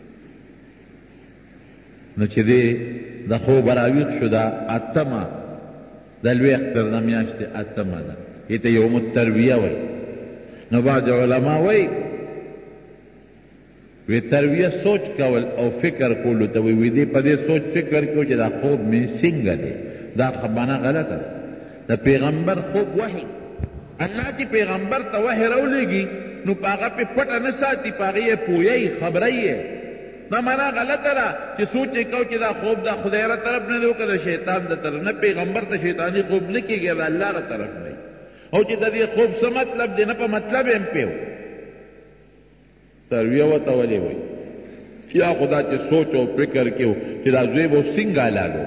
Speaker 1: نو چې دی د خوب راویښ شو دا 8مه د لوی اختر نه میاشتې 8مه ده دې ته یوم الترویه وایي نو بعض علما وایي وی ترویه سوچ کول او فکر کولو ته وی دې په دې سوچ فکر کو چې دا خوب مې څنګه دی دا خبره غلطه ده د پیغمبر خوب وحی الله چې پیغمبر ته وحی راولېږي نو په هغه پې پټه نه ساتي په هغې یې پوهیږي خبره یې دا معنا غلطه ده چې سوچ یې کو چې دا خوب د خدای را طرف نه دی او که د شیطان د طرف نه پیغمبر ته شیطاني خوب نه کېږي د الله را طرف نه او چې د دې خوب څه مطلب دی نه په مطلب یې هم پیو ترویه ورته ولې وایي یا خدا چې سوچ او فکر کې چې دا زوی به څنګه حلالو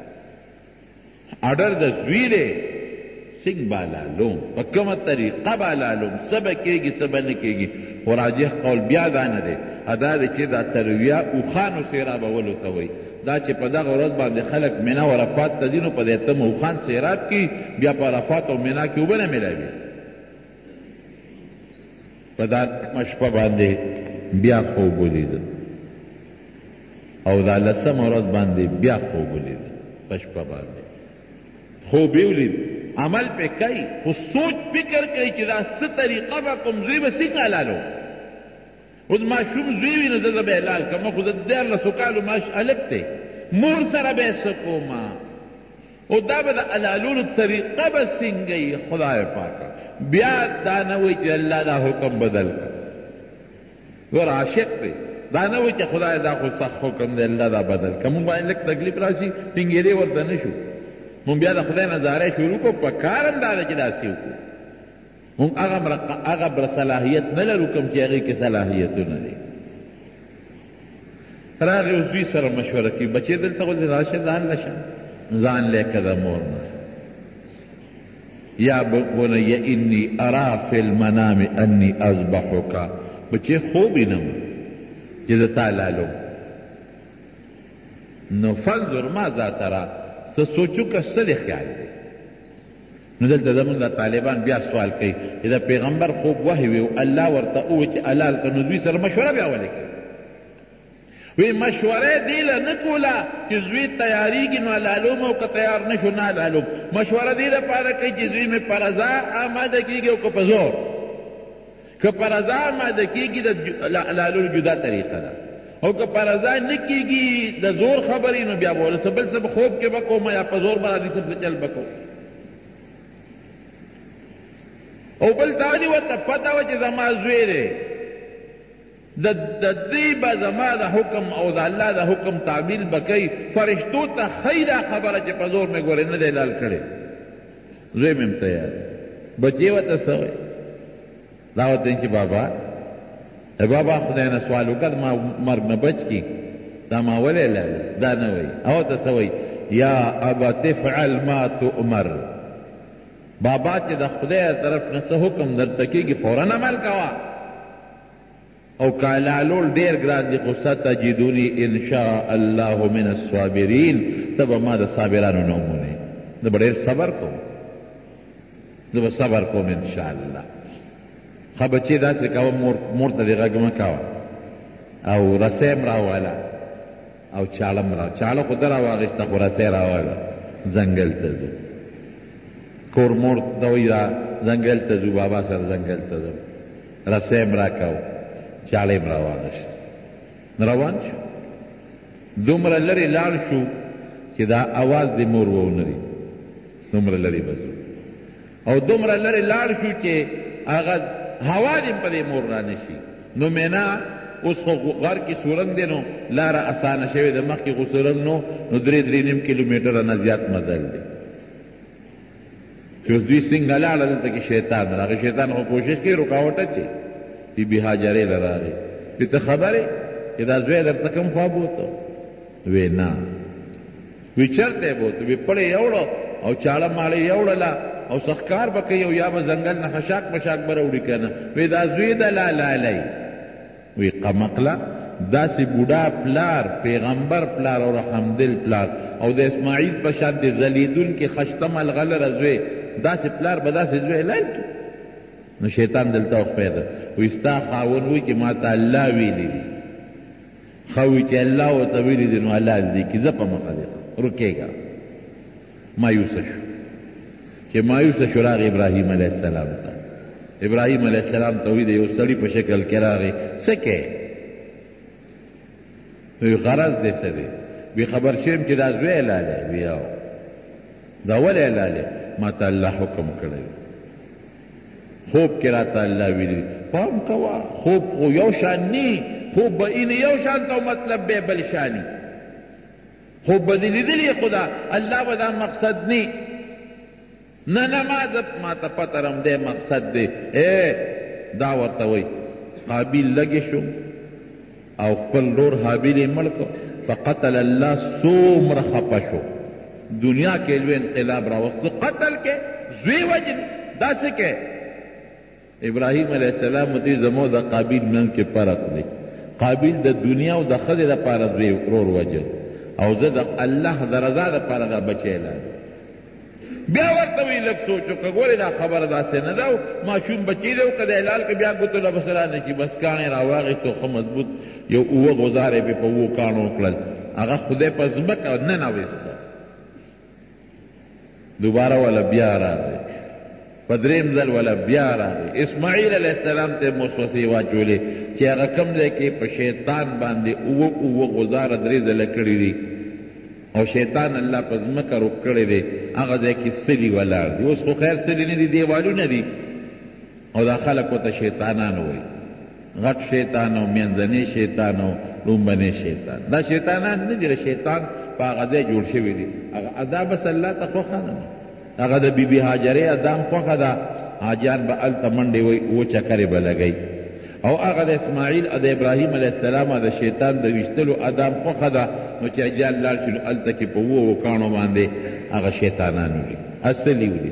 Speaker 1: اډر د زوی دی څنګه به حلالوم په کومه طریقه به حلالوم څه به کېږي څه به نه کېږي خو راجح قول بیا دا نه دی ادا دی چې دا ترویه اوښانو سیرابولو ته وایي دا چې په دغه ورځ باندې خلک مینا او عرفات ته ځي نو په دې اتم اوښان سیراب کي بیا په عرفات او مینا کې اوبه نه میلاوي په دا شپه باندې بیا خوب ولیده او دا 10مه ورځ باندې بیا خوب ولیده په شپه باندې خوب یې ولید عمل پې کوي خو سوچ فکر کوي چې دا څه طریقه به کوم زوی به څنګه حلالو اوس ماشوم زوی وي نو زه به حلال کړم خو د 14 کالو ماش هلک دی مور سره به یې څه کومه او دا به د حلالولو طریقه به څنګه وي خدای پاکه بیا دا نه وایي چې الله دا حکم بدل کړ ور عاشق دی دا نه وایي چې خدای دا خو سخت حکم دی الله دا بدل کړ مونږ باندې لږ تکلیف راشي ټینګېدې ورته نه شو مونږ بیا د خدای نظاره شروع کړو په کار هم دا ده چې داسې وکړو مونږ هغه بر صلاحیت نه لرو کوم چې هغې کې صلاحیتونه دي راغې اوس دوی سره مشوره کوي بچې دلته غوندې راشه ځان لشه ځان لیکه د مور نه یا بنی انی ارا فی المنام انی اذبحک بچې خوب وینم چې د تا حلالوم نو فانظر ماذا ترى څه سوچو که څه دې خیال دی نو دلته زمونږ د طالبان بیا سوال کوي چې د پیغمبر خوب وحی وي او الله ورته ووایي چې حلال کړه نو دوی سره مشوره بیا ولې کوي وی مشوره دی له نه کوله چې زوی تیاریږي نو حلالوم او که تیار نه شو نه حلالوم مشوره دی دپاره کوي چې زوی مې په رضا آماده کېږي او که په زور که په رضا آماده کېږي د حلالولو جدا طریقه ده او که په رضا نه کېږي د زور خبرې نو بیا به ولې څه بل څه به خوب کې به کوم یا په زور به راځي څه چل به کوم او بل دا دې ورته پته وه چې زما زوی دی د دې به زما د حکم او د الله د حکم تعمیل به کوي فرشتو ته ښایي دا خبره چې په زور مې ګورې نه دی حلال کړی زوی مې هم تیار بچې ورته څه وایي دا ورته چې بابا خدای نه سوال وکړ ما مرګ نه بچ کی دا ما ولې حلال دا نه وایي او ته څه وایي یا ابت افعل ما تؤمر بابا چې د خدای طرف نه څه حکم درته کېږي فوراً عمل کوه او که حلالول ډېر ګران دي خو ستجدوني ان شاء الله من الصابرین ته به ما د صابرانو نه ومونې زه به ډېر صبر کوم زه به صبر کوم انشاءالله ښه بچې داسې کوه مور ته دې غږ مه کوه او رسۍ م راواله او چاړه م چاړه خو ده راواغېسته خو رسۍ راواله ځنګل ته ځو کور مور ته وایي ځنګل ته ځو بابا سره ځنګل ته ځم رسۍ م راکو چاړه م راواغېسته روان شو دومره لرې لاړ شو چې دا اواز د مور وونري دومره لرې به ځو او دومره لرې لاړ شو چې هغه هوا دې په دې مور را نشي نو مینا اوس خو غر کې سورنګ دی نو لاره اسانه شوې ده مخکې خو سورنګ نو 3.5 کیلومتره نه زیات مزل دی چې اوس دوی څنګه لاړه دلته کې شیطان راغی شیطان خو کوشش کوي رکاوټ اچي بي هاجرې له راغی چې ته خبرې چې دا زوی درته کوم خوا بوته وی نه وی چرته بوت وی پړې یوړو او چاړه ماړې یوړله او سخکار به کوي او یا به ځنګل نه خشاک مشاک به راوړي که نه وی دا زوی د لالالی وی قمقله داسې بوډا پلار پیغمبر پلار او رحمدل پلار او د اسماعیل په شان د ځلیدونکي خشته ملغلره زوی داسې پلار به داسې زوی لایل کړي نو شیطان دلته وخپېده وی ستا خاون وی چې ما ته الله ویلي دي ښه وي چې الله ورته ویلي دي نو الله دې کړي زه په مخه دې رکېږه مایوسه شو چې مایوسه شو راغی ابراهیم علیه السلام ته ابراهیم علیه السلام ته وی د یو سړي په شکل کې راغی څه کې وی غرض دې څه دی وی خبر شیم چې دا زوی لالی وی او دا ولې لالی ما ته الله حکم کړی خوب کې راته الله ویلي پام کوه خوب خو یو شان نی خوب به این یو شان ته مطلب به بل شانی خوب به دې لیدلی خدا الله به دا مقصد نی نه نه ما ته پته رم دی مقصد دی دا ورته وی قابیل لګې شو او خپل رور حابیل یې مړ کړ په قتل الله څومره خفه شو دنیا کې لوی انقلاب راوستو قتل کې زوی وجنې داسې کې ابراهیم علیه السلام ته زمو د قابیل منځ کې فرق دی قابیل د دنیا او د ښځې دپاره زوی رور وجل او زه د الله د رضا دپاره دا بچی لاړ بیا ورته وی لږ سوچ وکړه ګورې دا خبره داسې نه ده ماشوم بچی دی او که د هلال که بیا ګوتو له بس رانه شي بس کاڼې راواغېستو ښه مضبوط یو اووه غوزارې پې په اوو کاڼو وکړل هغه خدای په ځمکه ننویسته دوباره ولا بیا راغی په درېیم ځل ولا بیا راغی اسماعیل علیه السلام ته موسوسې واچولې چې هغه کوم ځای کې په شیطان باندې اووه غوزاره درې ځله کړي دي او شیطان الله په ځمکه روک کړی دی هغه ځای کې سلي ولاړ دي اوس خو خیر سلي نه دي دیوالونه دي او دا خلک ورته شیطانان وایي غټ شیطان او منځنی شیطان او لومبنی شیطان دا شیطانان نه دي شیطان په هغه ځای جوړ شوي دي هغه بس الله ته خوښه نه هغه د بیبي هاجرې ادام خوښه ده حاجیان به هلته منډې وایي اووه چکرې به لګوي او هغه د اسماعیل او د ابراهیم علیه السلام او د شیطان د ویشتلو ادام خوښه ده نو چې اجال لاړ شي نو هلته کې په اووه کاڼو باندې هغه شیطانان ولي اصلي ولي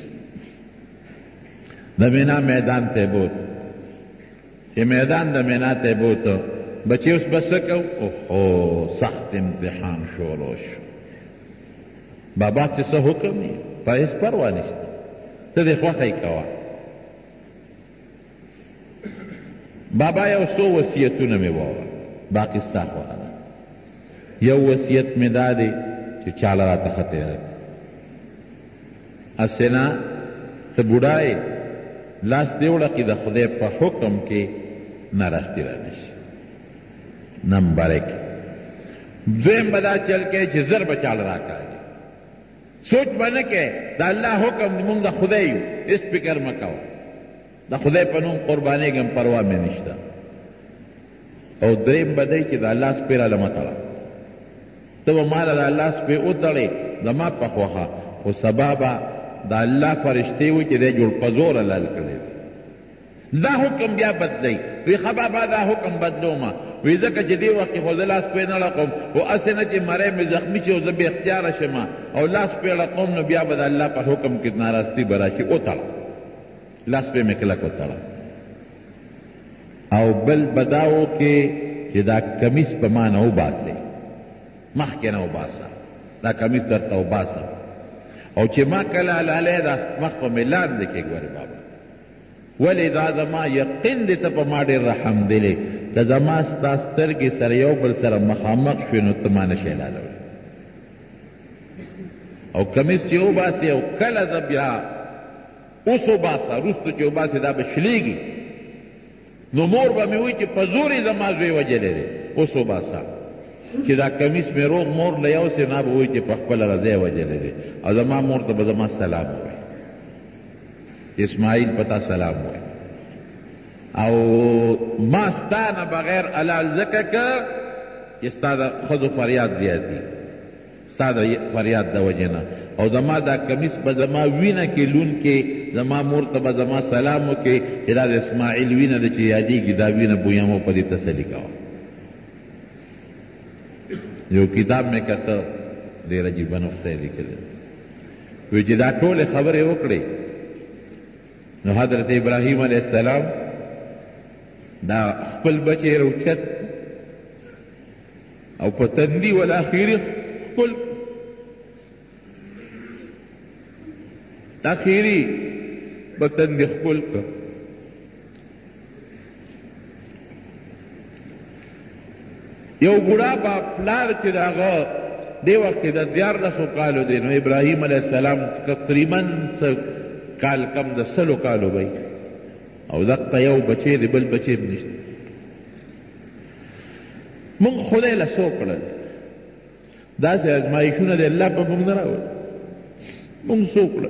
Speaker 1: د مینا میدان ته بوت چې میدان د مینا ته بوت بچی اوس به څه کوو اوهو سخت امتحان شروع شو بابا چې څه حکم یې په هېڅ پروا نشته ته دې خوښه یې کوه بابا یو څو وصیتونه مې واوره باقي ستا خوښه ده یو وصیت مې دا دی چې چاله راته ښه تېره کړي هسې نه ته بوډا یې لاس دې وړه د خدای په حکم کې ناراستی رانه شي نمبر ایک دویم به دا چل کې چې زر به چاله راکاږي سوچ به نه کې د الله حکم مونږ د خدای یو هېڅ فکر مه کوه د خدای په نوم قربانېږم پروا مې نشته او دریم به دی چې د الله سپې راله مه تړه ته به ما له د الله سپې وتړې زما په خوښه خو سبا به د الله فرشتې وي چې دی جوړ په زوره لال کړی دا حکم بیا بدلی وی خبابا دا حکم بدلوما وی ځکه چې دې وخت کې خو زه لاس پې نه لقوم خو هسې نه چې مری مې زخمي چې زه بې اختیاره شم او لاس پې لقوم نو بیا به د الله په حکم کې ناراستی به راشي وتړه لاس پې مې کلک وتړه او بل بداو کې چې دا کمیس په ما نه وباسې مخکې نه وباسه دا کمیس درته وباسه او چې ما کله لالی دا مخ په مې لاندې کې ګورې بابا ولې دا زما یقین دی ته په ما ډېر رحم دی که زما ستا سترګې سره یو بل سره مخامخ شوې نو ته ما نشی لالولی او کمیس چې وباسې او کله زه بیا اوس وباسه وروستو چې وباسې دا به شلیږي نو مور به مې وایي چې په زور یې زما زوی وجلی دی اوس وباسه چې دا کمیس مې روغ مور له یو سې نه به وایي چې په خپله رضا یې وجلی دی او زما مور ته به زما سلام وایي اسماعیل پتا سلام وایي او ما ستا نه بغیر حلال ځکه که چې ستا د ښځو فریاد زیات دي ستا د فریاد د وجې نه او زما دا کمیس به زما وینه کې لون کې زما مور ته به زما سلام وکړي چې دا د اسماعیل وینه ده چې یادېږي دا وینه بویمو په دې تسلي کوه یو کتاب مې کته ډېر عجیبه نقطه یې لیکلې وی چې دا ټولې خبرې وکړې نو حضرت ابراهیم علیه السلام دا خپل بچی روچت او په تندي والاخیري خپل اخیری په تندي خپل که یو بوډا با پلار چې د هغه دې وخت کې د 14 کالو دی نو ابراهیم علیه السلام تقریبا کال کم د 100 کالو وی او دقه یو بچی دی بل بچی هم نشته مونږ خدای له څو کړل داسې ازمایښونه د الله په مونږ نه راوړل مونږ څو کړل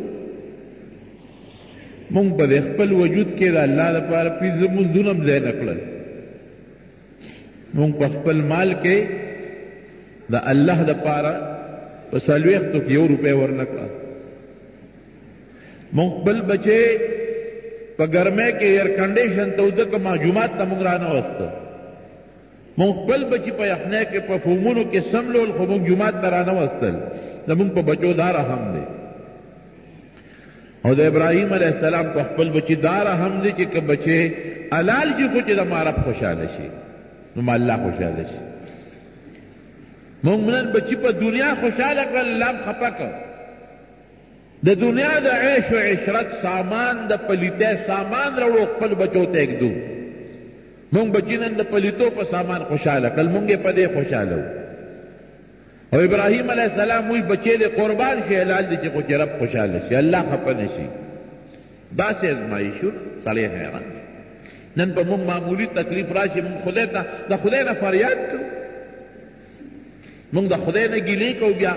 Speaker 1: مونږ په خپل وجود کې د الله لپاره پنځه مونځونه هم ځای نه کړل مونږ په خپل مال کې د الله لپاره په 40 کې 1 روپۍ ورنه کړه مونږ خپل بچې په ګرمۍ کې ایئر کنډیشن ته وځکه جومات ته مونږ رانه وسته مونږ خپل بچي په یخنۍ کې په فومونو کې سملول خو مونږ جومات ته رانه وستل زمونږ په بچو دا رحم دی او د ابراهیم علیه السلام په خپل بچي دا رحم دی چې که بچې حلال شي خو چې د مارب خوشحاله شي نو ما الله خوشحاله شي مونږ نن بچي په دنیا خوشحاله کړل الله هم خفه کړ د دنیا د عیش و عشرت سامان د پلیتۍ سامان راوړو خپل بچو ته ایږدو مونږ بچی نن د پلیتو په سامان خوشحاله کړل مونږ یې په دې خوشحاله وو او ابراهیم علیه السلام وی بچی دې قربان شي حلال دي چې خو چې رب خوشحاله شي الله خفه نه شي داسې ازمایښونه سړی حیران نن په مونږ معمولي تکلیف راشي مونږ خدای ته د خدای نه فریاد کوو مونږ د خدای نه ګیلې کوو بیا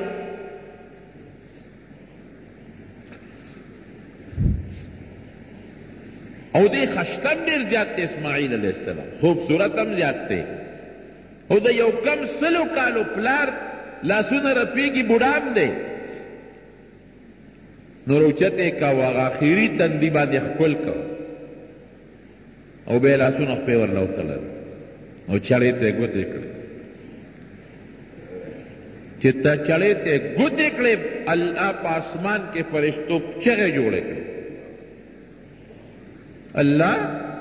Speaker 1: او دې خشتم ډېر زیات دی اسماعیل علیه السلام خوبصورت هم زیات دی او د یو کم 100 کالو پلار لاسونه رپېږي بوډا هم دی نو روچتې کوه هغه اخري تندي باندې ښکل کوه او بیا یې لاسونه خپې ورله وتړل او چړې ته یې ګوتې کړې چې ته چړې ته یې ګوتې کړې الله په اسمان کې فرشتو چغې جوړې کړې الله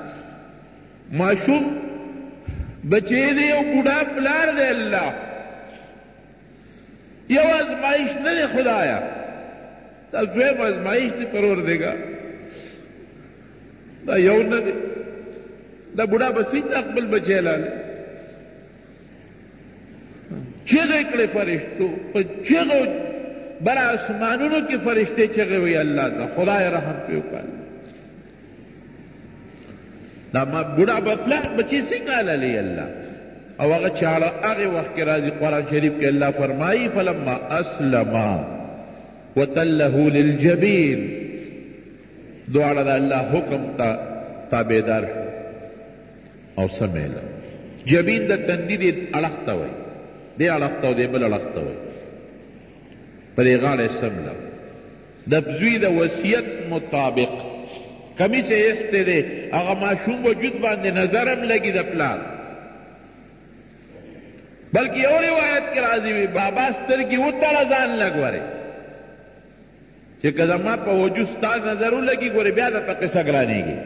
Speaker 1: معشوم بچے دے او بوڑھا پلار دے اللہ یو ازمائش نہ دے خدایا تا دویم ازمائش دے پرور دے گا دا یو نہ دے دا بوڑھا بسید اقبل بچے لالے چغے کڑے فرشتو پر چغو برا اسمانونو کی فرشتے چغے ہوئی اللہ تا خدای رحم پیو کالی دا ما بوڑا بپلا بچی څنګه لالی الله او هغه چاړه هغه وخت کې راځي قرآن شریف کې الله فرمایي فلما اسلما وتله للجبین دواړه د الله حکم ته تابعدار او سمیله جبین د تندي دې اړخ ته وایي دې اړخ ته او دې بل اړخ ته وایي په دې غاړه سمله د زوی د وصیت مطابق کمی سے استے دے اگا معشوم وجود باندے نظرم لگی دا پلار بلکہ اور روایت کی راضی ہوئی بابا ستر کی وہ تڑزان لگوارے کہ کزما پا وجود ستا نظرو لگی گورے بیادا پا قصہ گرانے گی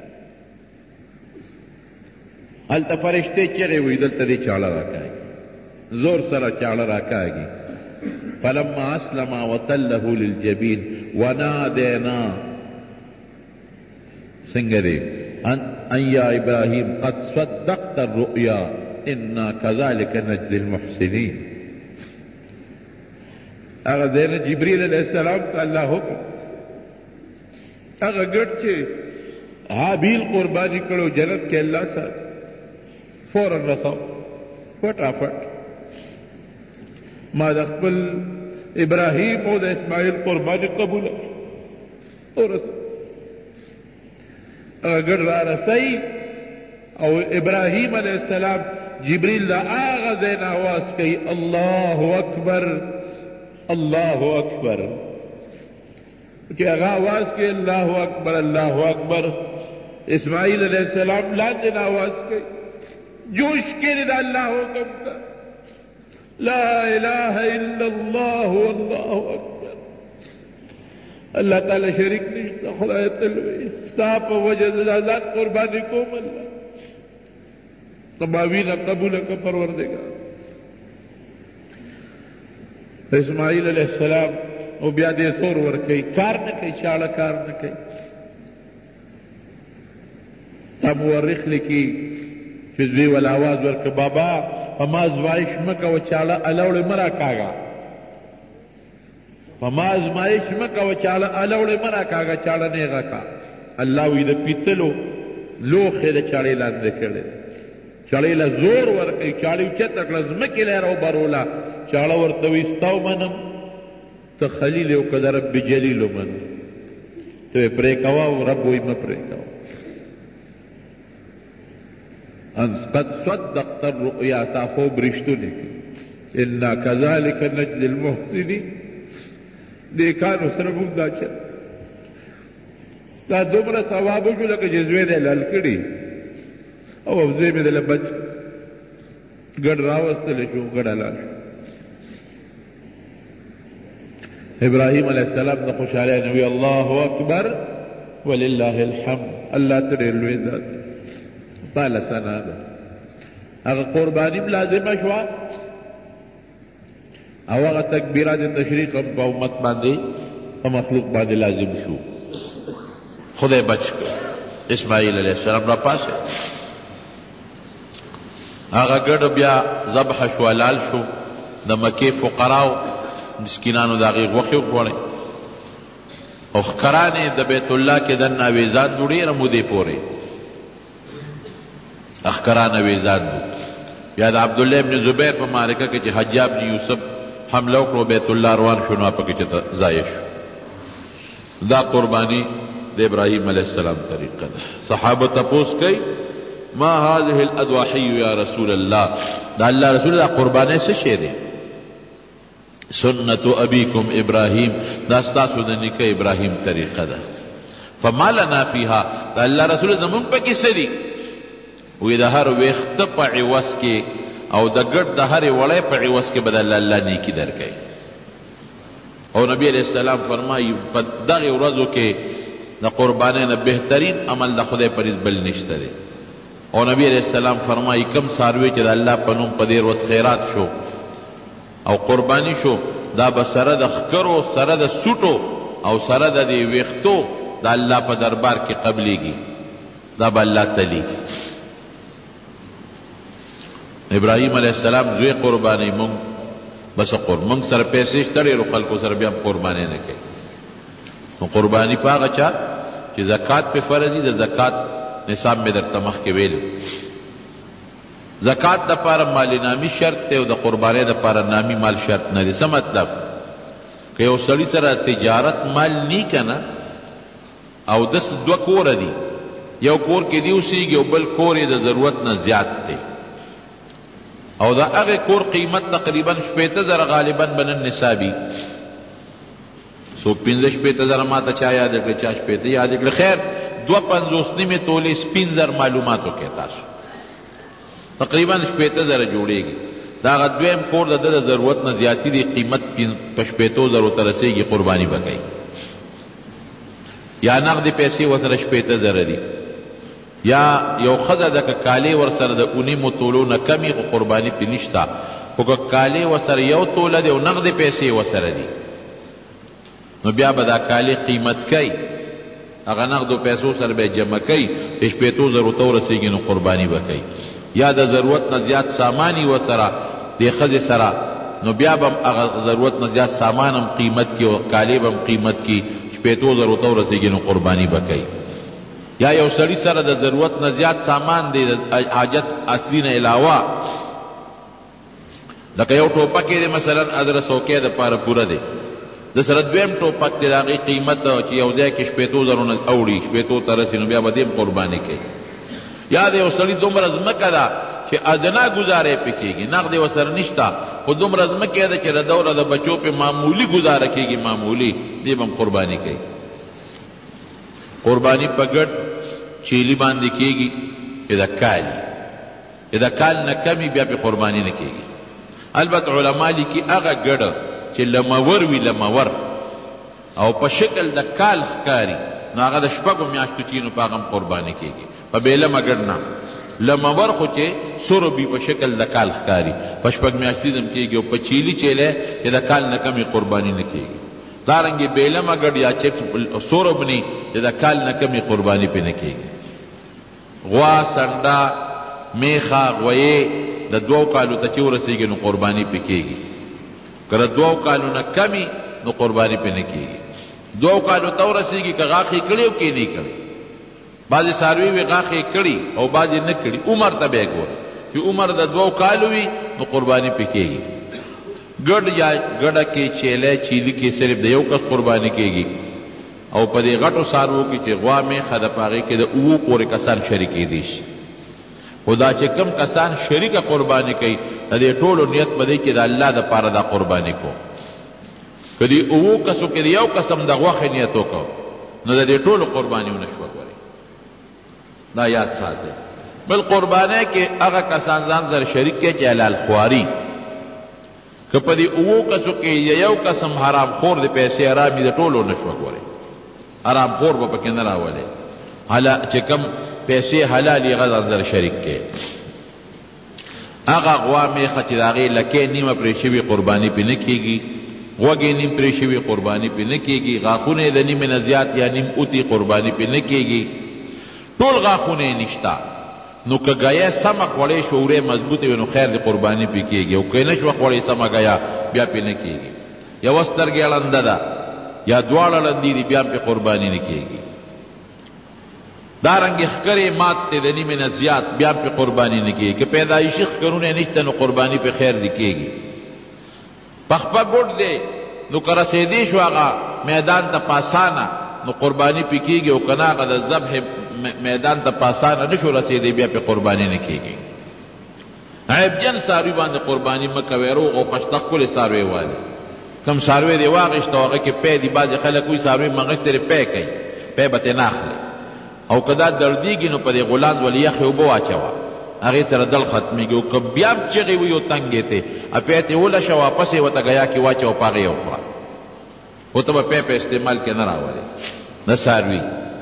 Speaker 1: حالتا فرشتے چگے ہوئی دلتا دے چاڑا راکائے گی زور سر چاڑا راکائے گی فلما اسلما وتلہ للجبین ونادینا سنگرے ان یا ابراہیم قد صدقت الرؤیا انا كذلك نجزي المحسنین اگر دین جبریل علیہ السلام کا اللہ حکم اگر گٹ چھے حابیل قربانی کرو جنت کے اللہ ساتھ فوراً رساو فٹافٹ ما دخبل ابراہیم او دا اسماعیل قربانی قبول اور رساو اگر را رسائی او ابراہیم علیہ السلام جبریل دا آغا زین آواز کئی اللہ اکبر اللہ اکبر کہ آغا آواز کئی اللہ اکبر اسماعیل علیہ السلام لا دین آواز کئی جوش کے دا اللہ حکم تا لا اله الا الله والله اکبر. اللہ تعالی شریک نشتا، خدای تلوی ستا په وجه د ذات قربانی کوم. الله تماوینا قبول کا پروردگار. اسماعیل علیہ السلام او بیا دې زور ورکوي، کار نه کوي، چاړه کار نه کوي. تا مورخ لیکي چې زوی ول آواز ورکړه، بابا پما ازمایش مکه و چاړه الوړې مرا کاغا، پما ازمایش مکه و چاړه الوړې مرا کاغا، چاړه نه غکا. الله وی د پیتلو لوخه د چاړې لاندې کړي، چاړې لا زور ورکوي، چاړې چت کړه زمکه لاره او برولا، چاړه ورته وی ستاو منم ته خلیل او کده رب جلیل من ته پرې کوا او رب وی م پرې کوا. ان قد صدقت الرؤيا تعفو برشتونی کی انا كذلك نجزي المحسنين. نیکانو سره موږ دا چل دا دومره ثواب وشو لکه چې زوی دی لال کړي او زوی مې دله بچ ګډ راوستلی شو، ګډ حلال شو. ابراهیم علیہ السلام د خوشحالی نوی الله اکبر ولله الحمد. الله ته ډېر لوی ذات تعالی ثنا ده. هغه قرباني لازمه شوه او هغه تکبیرات تشریق په امت باندې په مخلوق باندې لازم شو. خدای بچ کړ. اسماعیل علیہ السلام را پاسه هغه ګډ بیا ذبح شو، حلال شو. د مکې فقراو مسکینانو د هغې غوښې وخوړې او ښکرانې د بیت الله کې دننه اویزان دو ډېره مودې پورې ښکران اویزان دو. یا د عبدالله ابن زبیر په معرکه کې چې حجاج بن یوسف حمله وکړو بیت الله روان شو، نو پکې چې ضایع شو. دا قربانی د ابراهیم علیه السلام طریقه ده. صحابه تپوس کوي ما هذه الاضاحی یا رسول الله، دا الله رسول دا قربانی څه شی دی؟ سنت ابیکم ابراهیم، دا ستاسو د نیکه ابراهیم طریقه ده. فما لنا فیها، دا الله رسول زمونږ پکې څه دي؟ وی د هر ویښته په عوض کې او د ګډ د هرې وړۍ په عوض کې به د الله نیکي درکوي. او نبی علیہ السلام فرمایي په دغې ورځو کې د قربانۍ نه بهترین عمل د خدای په نزد بل نشته دی. او نبی علیہ السلام فرمایي کم څاروي چې د الله په نوم په دې ورځ خیرات شو او قربانی شو، دا به سره د ښکرو، سره د سوټو او سره د دې ویښتو د الله په دربار کې قبلیږي. دا به الله تلی. ابراهیم علیہ السلام زوی قربانی مونږ بس مونږ سره پیسې شته، ډېرو خلکو سره بیا قربانی نه کوي. نو قربانی په هغه چا چې زکات پې فرض دي، د زکات نصاب مې درته مخکې ویلو. زکات د پاره مالی نامی شرط دی او د قربانی د پاره نامی مال شرط نه دی. څه مطلب؟ که یو سړي سره تجارت مال نی کنه او دس دوه کوره دي، یو کور کې دی اوسېږي او بل کور یې د ضرورت نه زیات دی او د هغې کور قیمت تقریبا 80,000 غالبا بنن نصابي. څوک 50,000 ماته چا یاد کړه، چا 80 یاد کړه. خیر 2.50 نیمې تولې 15,000 معلومات وکړئ تاسو، تقریبا 80,000 جوړیږي. دا هغه دویم کور د ده د ضرورت نه زیاتي دی، قیمت په 80,000 ته رسېږي، قرباني به کوي. یا نغدې پیسې ورسره 80,000 دي، یا یو ښځه ده که کالې ورسره د 9 تولو نه کمې خو قرباني پې نشته، خو که کالې ورسره 1 توله دی او نغدې پیسې ورسره دي نو بیا به دا کالې قیمت کوي، هغه نغدو پیسو سره به جمع کوي، 80,000 ته ورسېږي نو قرباني به کوي. یا د ضرورت نه زیات سامانی ورسره دې ښځې سره نو بیا به هغه ضرورت نه زیات سامان هم قیمت کي او کالې به هم قیمت کي، 80,000 ته ورسېږي نو قرباني به کوي. یا یو سړي سره د ضرورت نه زیات سامان دی، د حاجت اصلي نه علاوه، لکه یو ټوپک یې دی مثلا ادرسوکۍ دپاره پوره دی، د سره دویم ټوپک دی، د هغې قیمت چې یو ځای کې 80,000 نه اوړي، 80 ته رسي نو بیا به دې هم قرباني کوي. یا د یو سړي دومره ځمکه ده چې ادنا ګزاره یې پې کېږي، نغدې ورسره نشته، خو دومره ځمکه یې ده چې د دوره د بچو پې معمولي ګزاره کېږي، معمولي، دې به هم قرباني کوي. قربانی په ګډ چیلي باندې کېږي، اذا کال نه کمي بیا پې قرباني نه کېږي. البته علما لیکي هغه ګډه چې لمور وي لمور او په شکل د کال ښکاري نو هغه د شپږو میاشتو چې نو په هغه هم قرباني کېږي په بېلمه ګډ نه لمور خو چې سروبي په شکل د کال ښکاري په شپږ میاشتې هم کېږي او په چیلي چیلی چې د کال نه کمې قرباني نه کېږي دارنګې بېلمه ګډ یا چې سروبني چې د کال نه کمې قرباني پې نه کېږي غوا سنډه میخه غویې د 2 کالو ته چې ورسېږي نو قرباني پې کېږي که د 2 کالو نه کمې نو قرباني پې نه کېږي 2 کالو ته ورسېږي که غاښې کړي او که نه کړي بعضې څاروي وي غاښې کړي او بعضې نه کړي عمر ته به یې ګوره چې عمر د 2 کالو وي نو قرباني پې کېږي ګډ یا ګډه کې چیلی چیلي کې صرف د 1 کس قرباني کېږي او په دې غټو څاروو کې چې غوا میخه ده په هغې کې د 7 پورې کسان شریکېدی شي خو دا چې کم کسان شریکه قرباني کوي د دې ټولو نیت به دی چې د الله دپاره دا قرباني کو که دې 7 کسو کې د 1 کس هم د غوښې نیت وکړو نو د دې ټولو قرباني ونه شوه ګورې دا یاد ساتئ بل قربانۍ کې هغه کسان ځان سره شریک کې چې حلال خواري که په دې 7 کسو کې یو کس هم حرام خور د پیسې حرامي د ټولو نه شوه ګورې حرام خور به پکې نه راولې چې کم پیسې حلال یې هغه ځان سره شریک کې هغه غوا میخه چې د هغې لکې نیمه پرې شوي قرباني پې نه کېږي غوږې نیم پرې شوي قرباني پې نه کېږي غاښونه یې د نیمې نه زیات یا نیم اوتي قرباني پې نه کېږي ټول غاښونه یې نشته نو که ګیه سمه خوړې شو وری مضبوطې وي نو خیر د قرباني پې کېږي او که نه شوه خوړې سمه ګیه بیا پې نه کېږي یوه سترګې ړنده ده یا دواړه ړندې دي بیا پې قرباني نه کېږي دارنګې ښکرې مات دی د نیمې نه زیات بیا پې قرباني نه کېږي که پیدایشي ښکرونه نشته نو قرباني پې خیر دې کېږي پخپه ګوټ دی نو که رسېدی شو هغه میدان ته پاسانه نو قرباني پې کېږي او که نه هغه د ذبح میدان ته پاسانه نه شو رسېدی بیا پې قرباني نه کېږي عیبجن څاروي باندې قرباني مه کوئ روغ او خشته ښکلې څاروی والي کم څاروی دی واغېشته هغه کې پی دي بعضې خلک وایي څاروي مغشتې دی پی کوي پی به ترې نه اخلي او که دا دردېږي نو په دې غلاند ولې یخې اوبه واچوه هغې سره دل ختمېږي او که بیا هم چغې وي او تنګې ته پی تې ولشه واپس یې ورته ګیا کې واچوه په هغې وخوره خو ته به پی په استعمال کې نه راولې د څاروي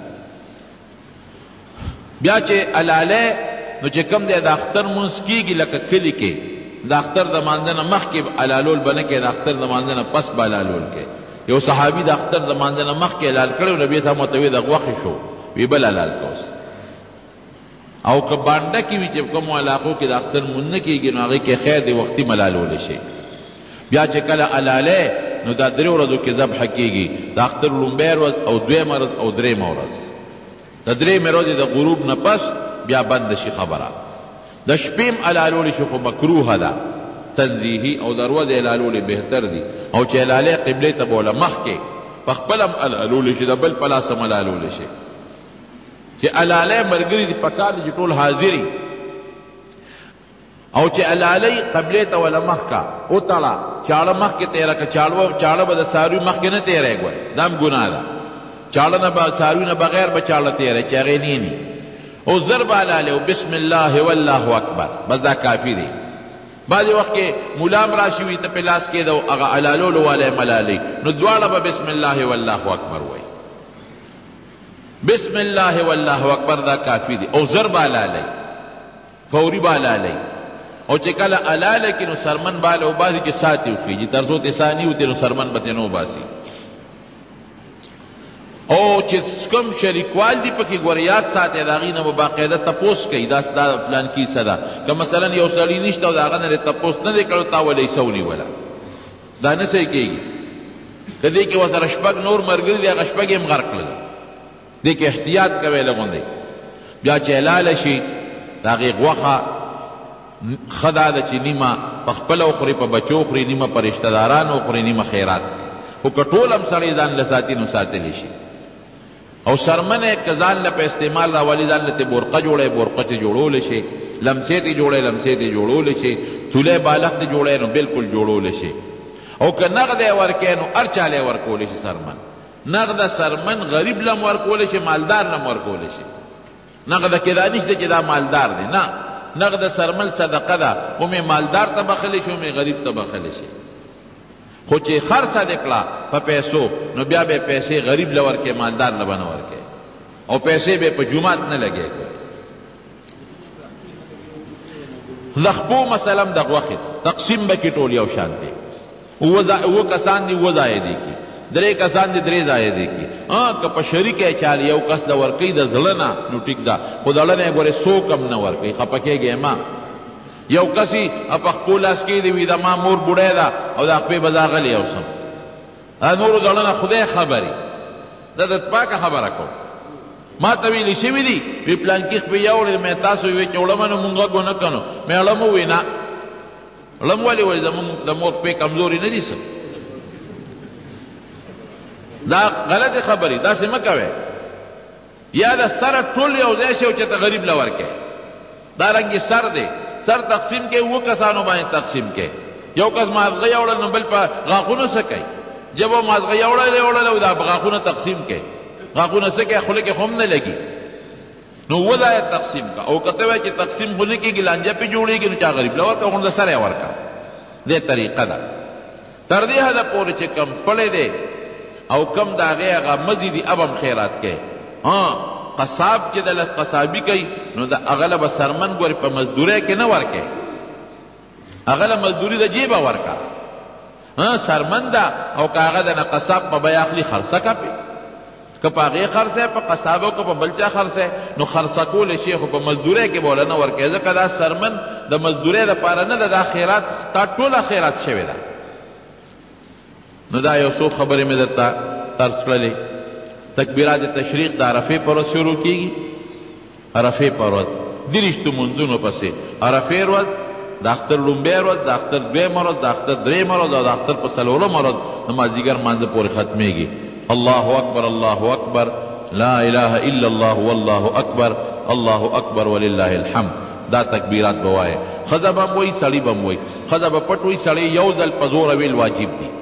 Speaker 1: بیا چې حلالی نو چې کوم دی د اختر مونځ کېږي لکه کلي کې د اختر د مانځه نه مخکې حلالول به نه کوې د اختر د مانځه نه پس به حلالول کوې یو صحابي د اختر د مانځه نه مخکې حلال کړی و نبي ته ورته ویې د غوښې شو وی بل حلال کوس او که بانډه کې وي چې کومو علاقو کې د اختر مونځ نه کېږي نو هغې کې خیر دی وختي ملالولی شي بیا چې کله حلالی نو دا 3 ورځو کې ذبحه کېږي د اختر لومبۍ ورځ او 2مه ورځ او 3مه ورځ د 3مې ورځې د غروب نه پس بیا بند شي خبره د شپې هم حلالولی شي خو مکروهه ده تنزیهي او د ورځې حلالولی بهتر دي او چې حلالی قبلې ته به وله مخکې په خپله هم حلالولی شي د بل په لاس هم حلالولی شي چې حلالی ملګري دي پکار دي چې ټول حاضري او چې حلالی قبلې ته وله مخکه وتړه چاړه مخکې تېره که چاړه به د څاروي مخکې نه تېری ګوره دا هم ګناه ده چاړه نه به څاروي نه بغیر به چاړه تېری چې هغې نیني او زر به حلالی او بسم الله والله اکبر بس دا کافي دی بعضې وخت کې ملام راشي وي ته په لاس کېده او هغه حلالولو والی ملالۍ نو دواړه به بسم الله والله اکبر وایي بسم الله والله اکبر دا کافی دی او زر با حلالی فوری با حلالی او چې کله حلاله کې نو سرمن باله او باسي چې ساتي وخیږي تر څو تسانی وتی نو سرمن به نو باسي او چې کوم شریکوال دی پکې ګوریات ساتي دا غي نه باقاعده تپوس کوي دا پلان کی صدا که مثلا یو سړی نشته او دا غنه تپوس نه دی کړو تا ولې سونی ولا دا نه صحیح کېږي کدی کې وسره شپږ نور مرګري دی هغه شپږ هم غرق کړل دې کې احتیاط کوي لغوندې بیا چې حلال شي دا غي غوخه خدا د چې نیمه په خپل اخري په بچو اخري نیمه پر رشتہ دارانو اخري نیمه خیرات او کټول هم سړی ځان لساتی نو ساتلی شي او سرمنه کزان له په استعمال را ولیدان له برقه جوړه برقه ته جوړول شي لمسه ته جوړه لمسه ته جوړول شي توله بالغ ته جوړه نو بالکل جوړول شي او که نقد ورکې نو ارچاله ورکول شي سرمن نقد سرمن غریب لم ورکول شي مالدار لم ورکول شي نقد کې دا نشته چې دا مالدار دی نه نقد سرمل صدقه ده او می مالدار ته بخلی شو می غریب ته بخلی شي خو چې خرڅ دکړه په پیسو نو بیا به پیسې غریب لور کې مالدار نه بنور کې او پیسې به په جمعات نه لګي لخپو مثلا د غوخه تقسیم به کې ټول یو شان دي او کسان دي و ځای دي کی درې کسان دي درې ځای دي کی که په شریکه چالي یو کس د ورکی د زړه نو ټیک ده خو دړنه ګوره سو کم نه ورکی خپکهږي ما یو کسی په خپل اس کې دی وی د ما مور بډای دا او د خپل بزاغلی اوسم نور دړنه خدای خبري د پاکه خبره کو ما طویل شي وی دی وی پلان کې په یو له مې تاسو وی چوړمنو مونږه غو نه کنو مې علم وینا علم والی وی زمون د مور په کمزوري نه دي سم دا غلط خبري دا سم کوي یا د سره ټول یو ځای شو چې ته غریب لور کې دا رنګي سر دی سر تقسیم کې وو کسانو باندې تقسیم کې یو کس مازغه یوړل نو بل په غاخونو سکای جب مازغه یوړل او دا غاخونو تقسیم کې غاخونو سکه خله کې هم نه لګي نو وځای تقسیم کا او کته وای چې تقسیم خونه کې ګلانجه په جوړيږي نو چا غریب لور ته غونډه سره ورکا دې طریقه ده تر دې هدا پورې چې کم پړې دې او کم داغه هغه مزيدي ابم خیرات کې قصاب چې د قصابي کوي نو د اغلب سرمن ګور په مزدوري کې نه ورکه اغلب مزدوري د جیبه ورکا سرمن دا او کاغه د قصاب په بیا اخلي خرڅه کوي کپاغه خرڅه په قصابو کو په بلچا خرڅه نو خرڅه کول شیخ په مزدوري کې بوله نه ورکه ځکه دا سرمن د مزدوري لپاره نه د خیرات تا ټوله خیرات شوی دا نو دا یو څو خبرې مې درته ترس کړلې تکبیرات تشریق د عرفه پر شروع کیږي عرفه پر درشت منځونو پسې عرفه ورځ د اختر لومبه ورځ د اختر دوه مرز د اختر درې مرز او د اختر په څلورو مرز نمازیګر مانځه پورې ختميږي الله اکبر الله اکبر لا اله الا الله والله اکبر الله اکبر ولله الحمد دا تکبیرات بوای خذ بم وای سړی بم وای خذ په پټوي سړی یو ځل پزور ویل واجب دي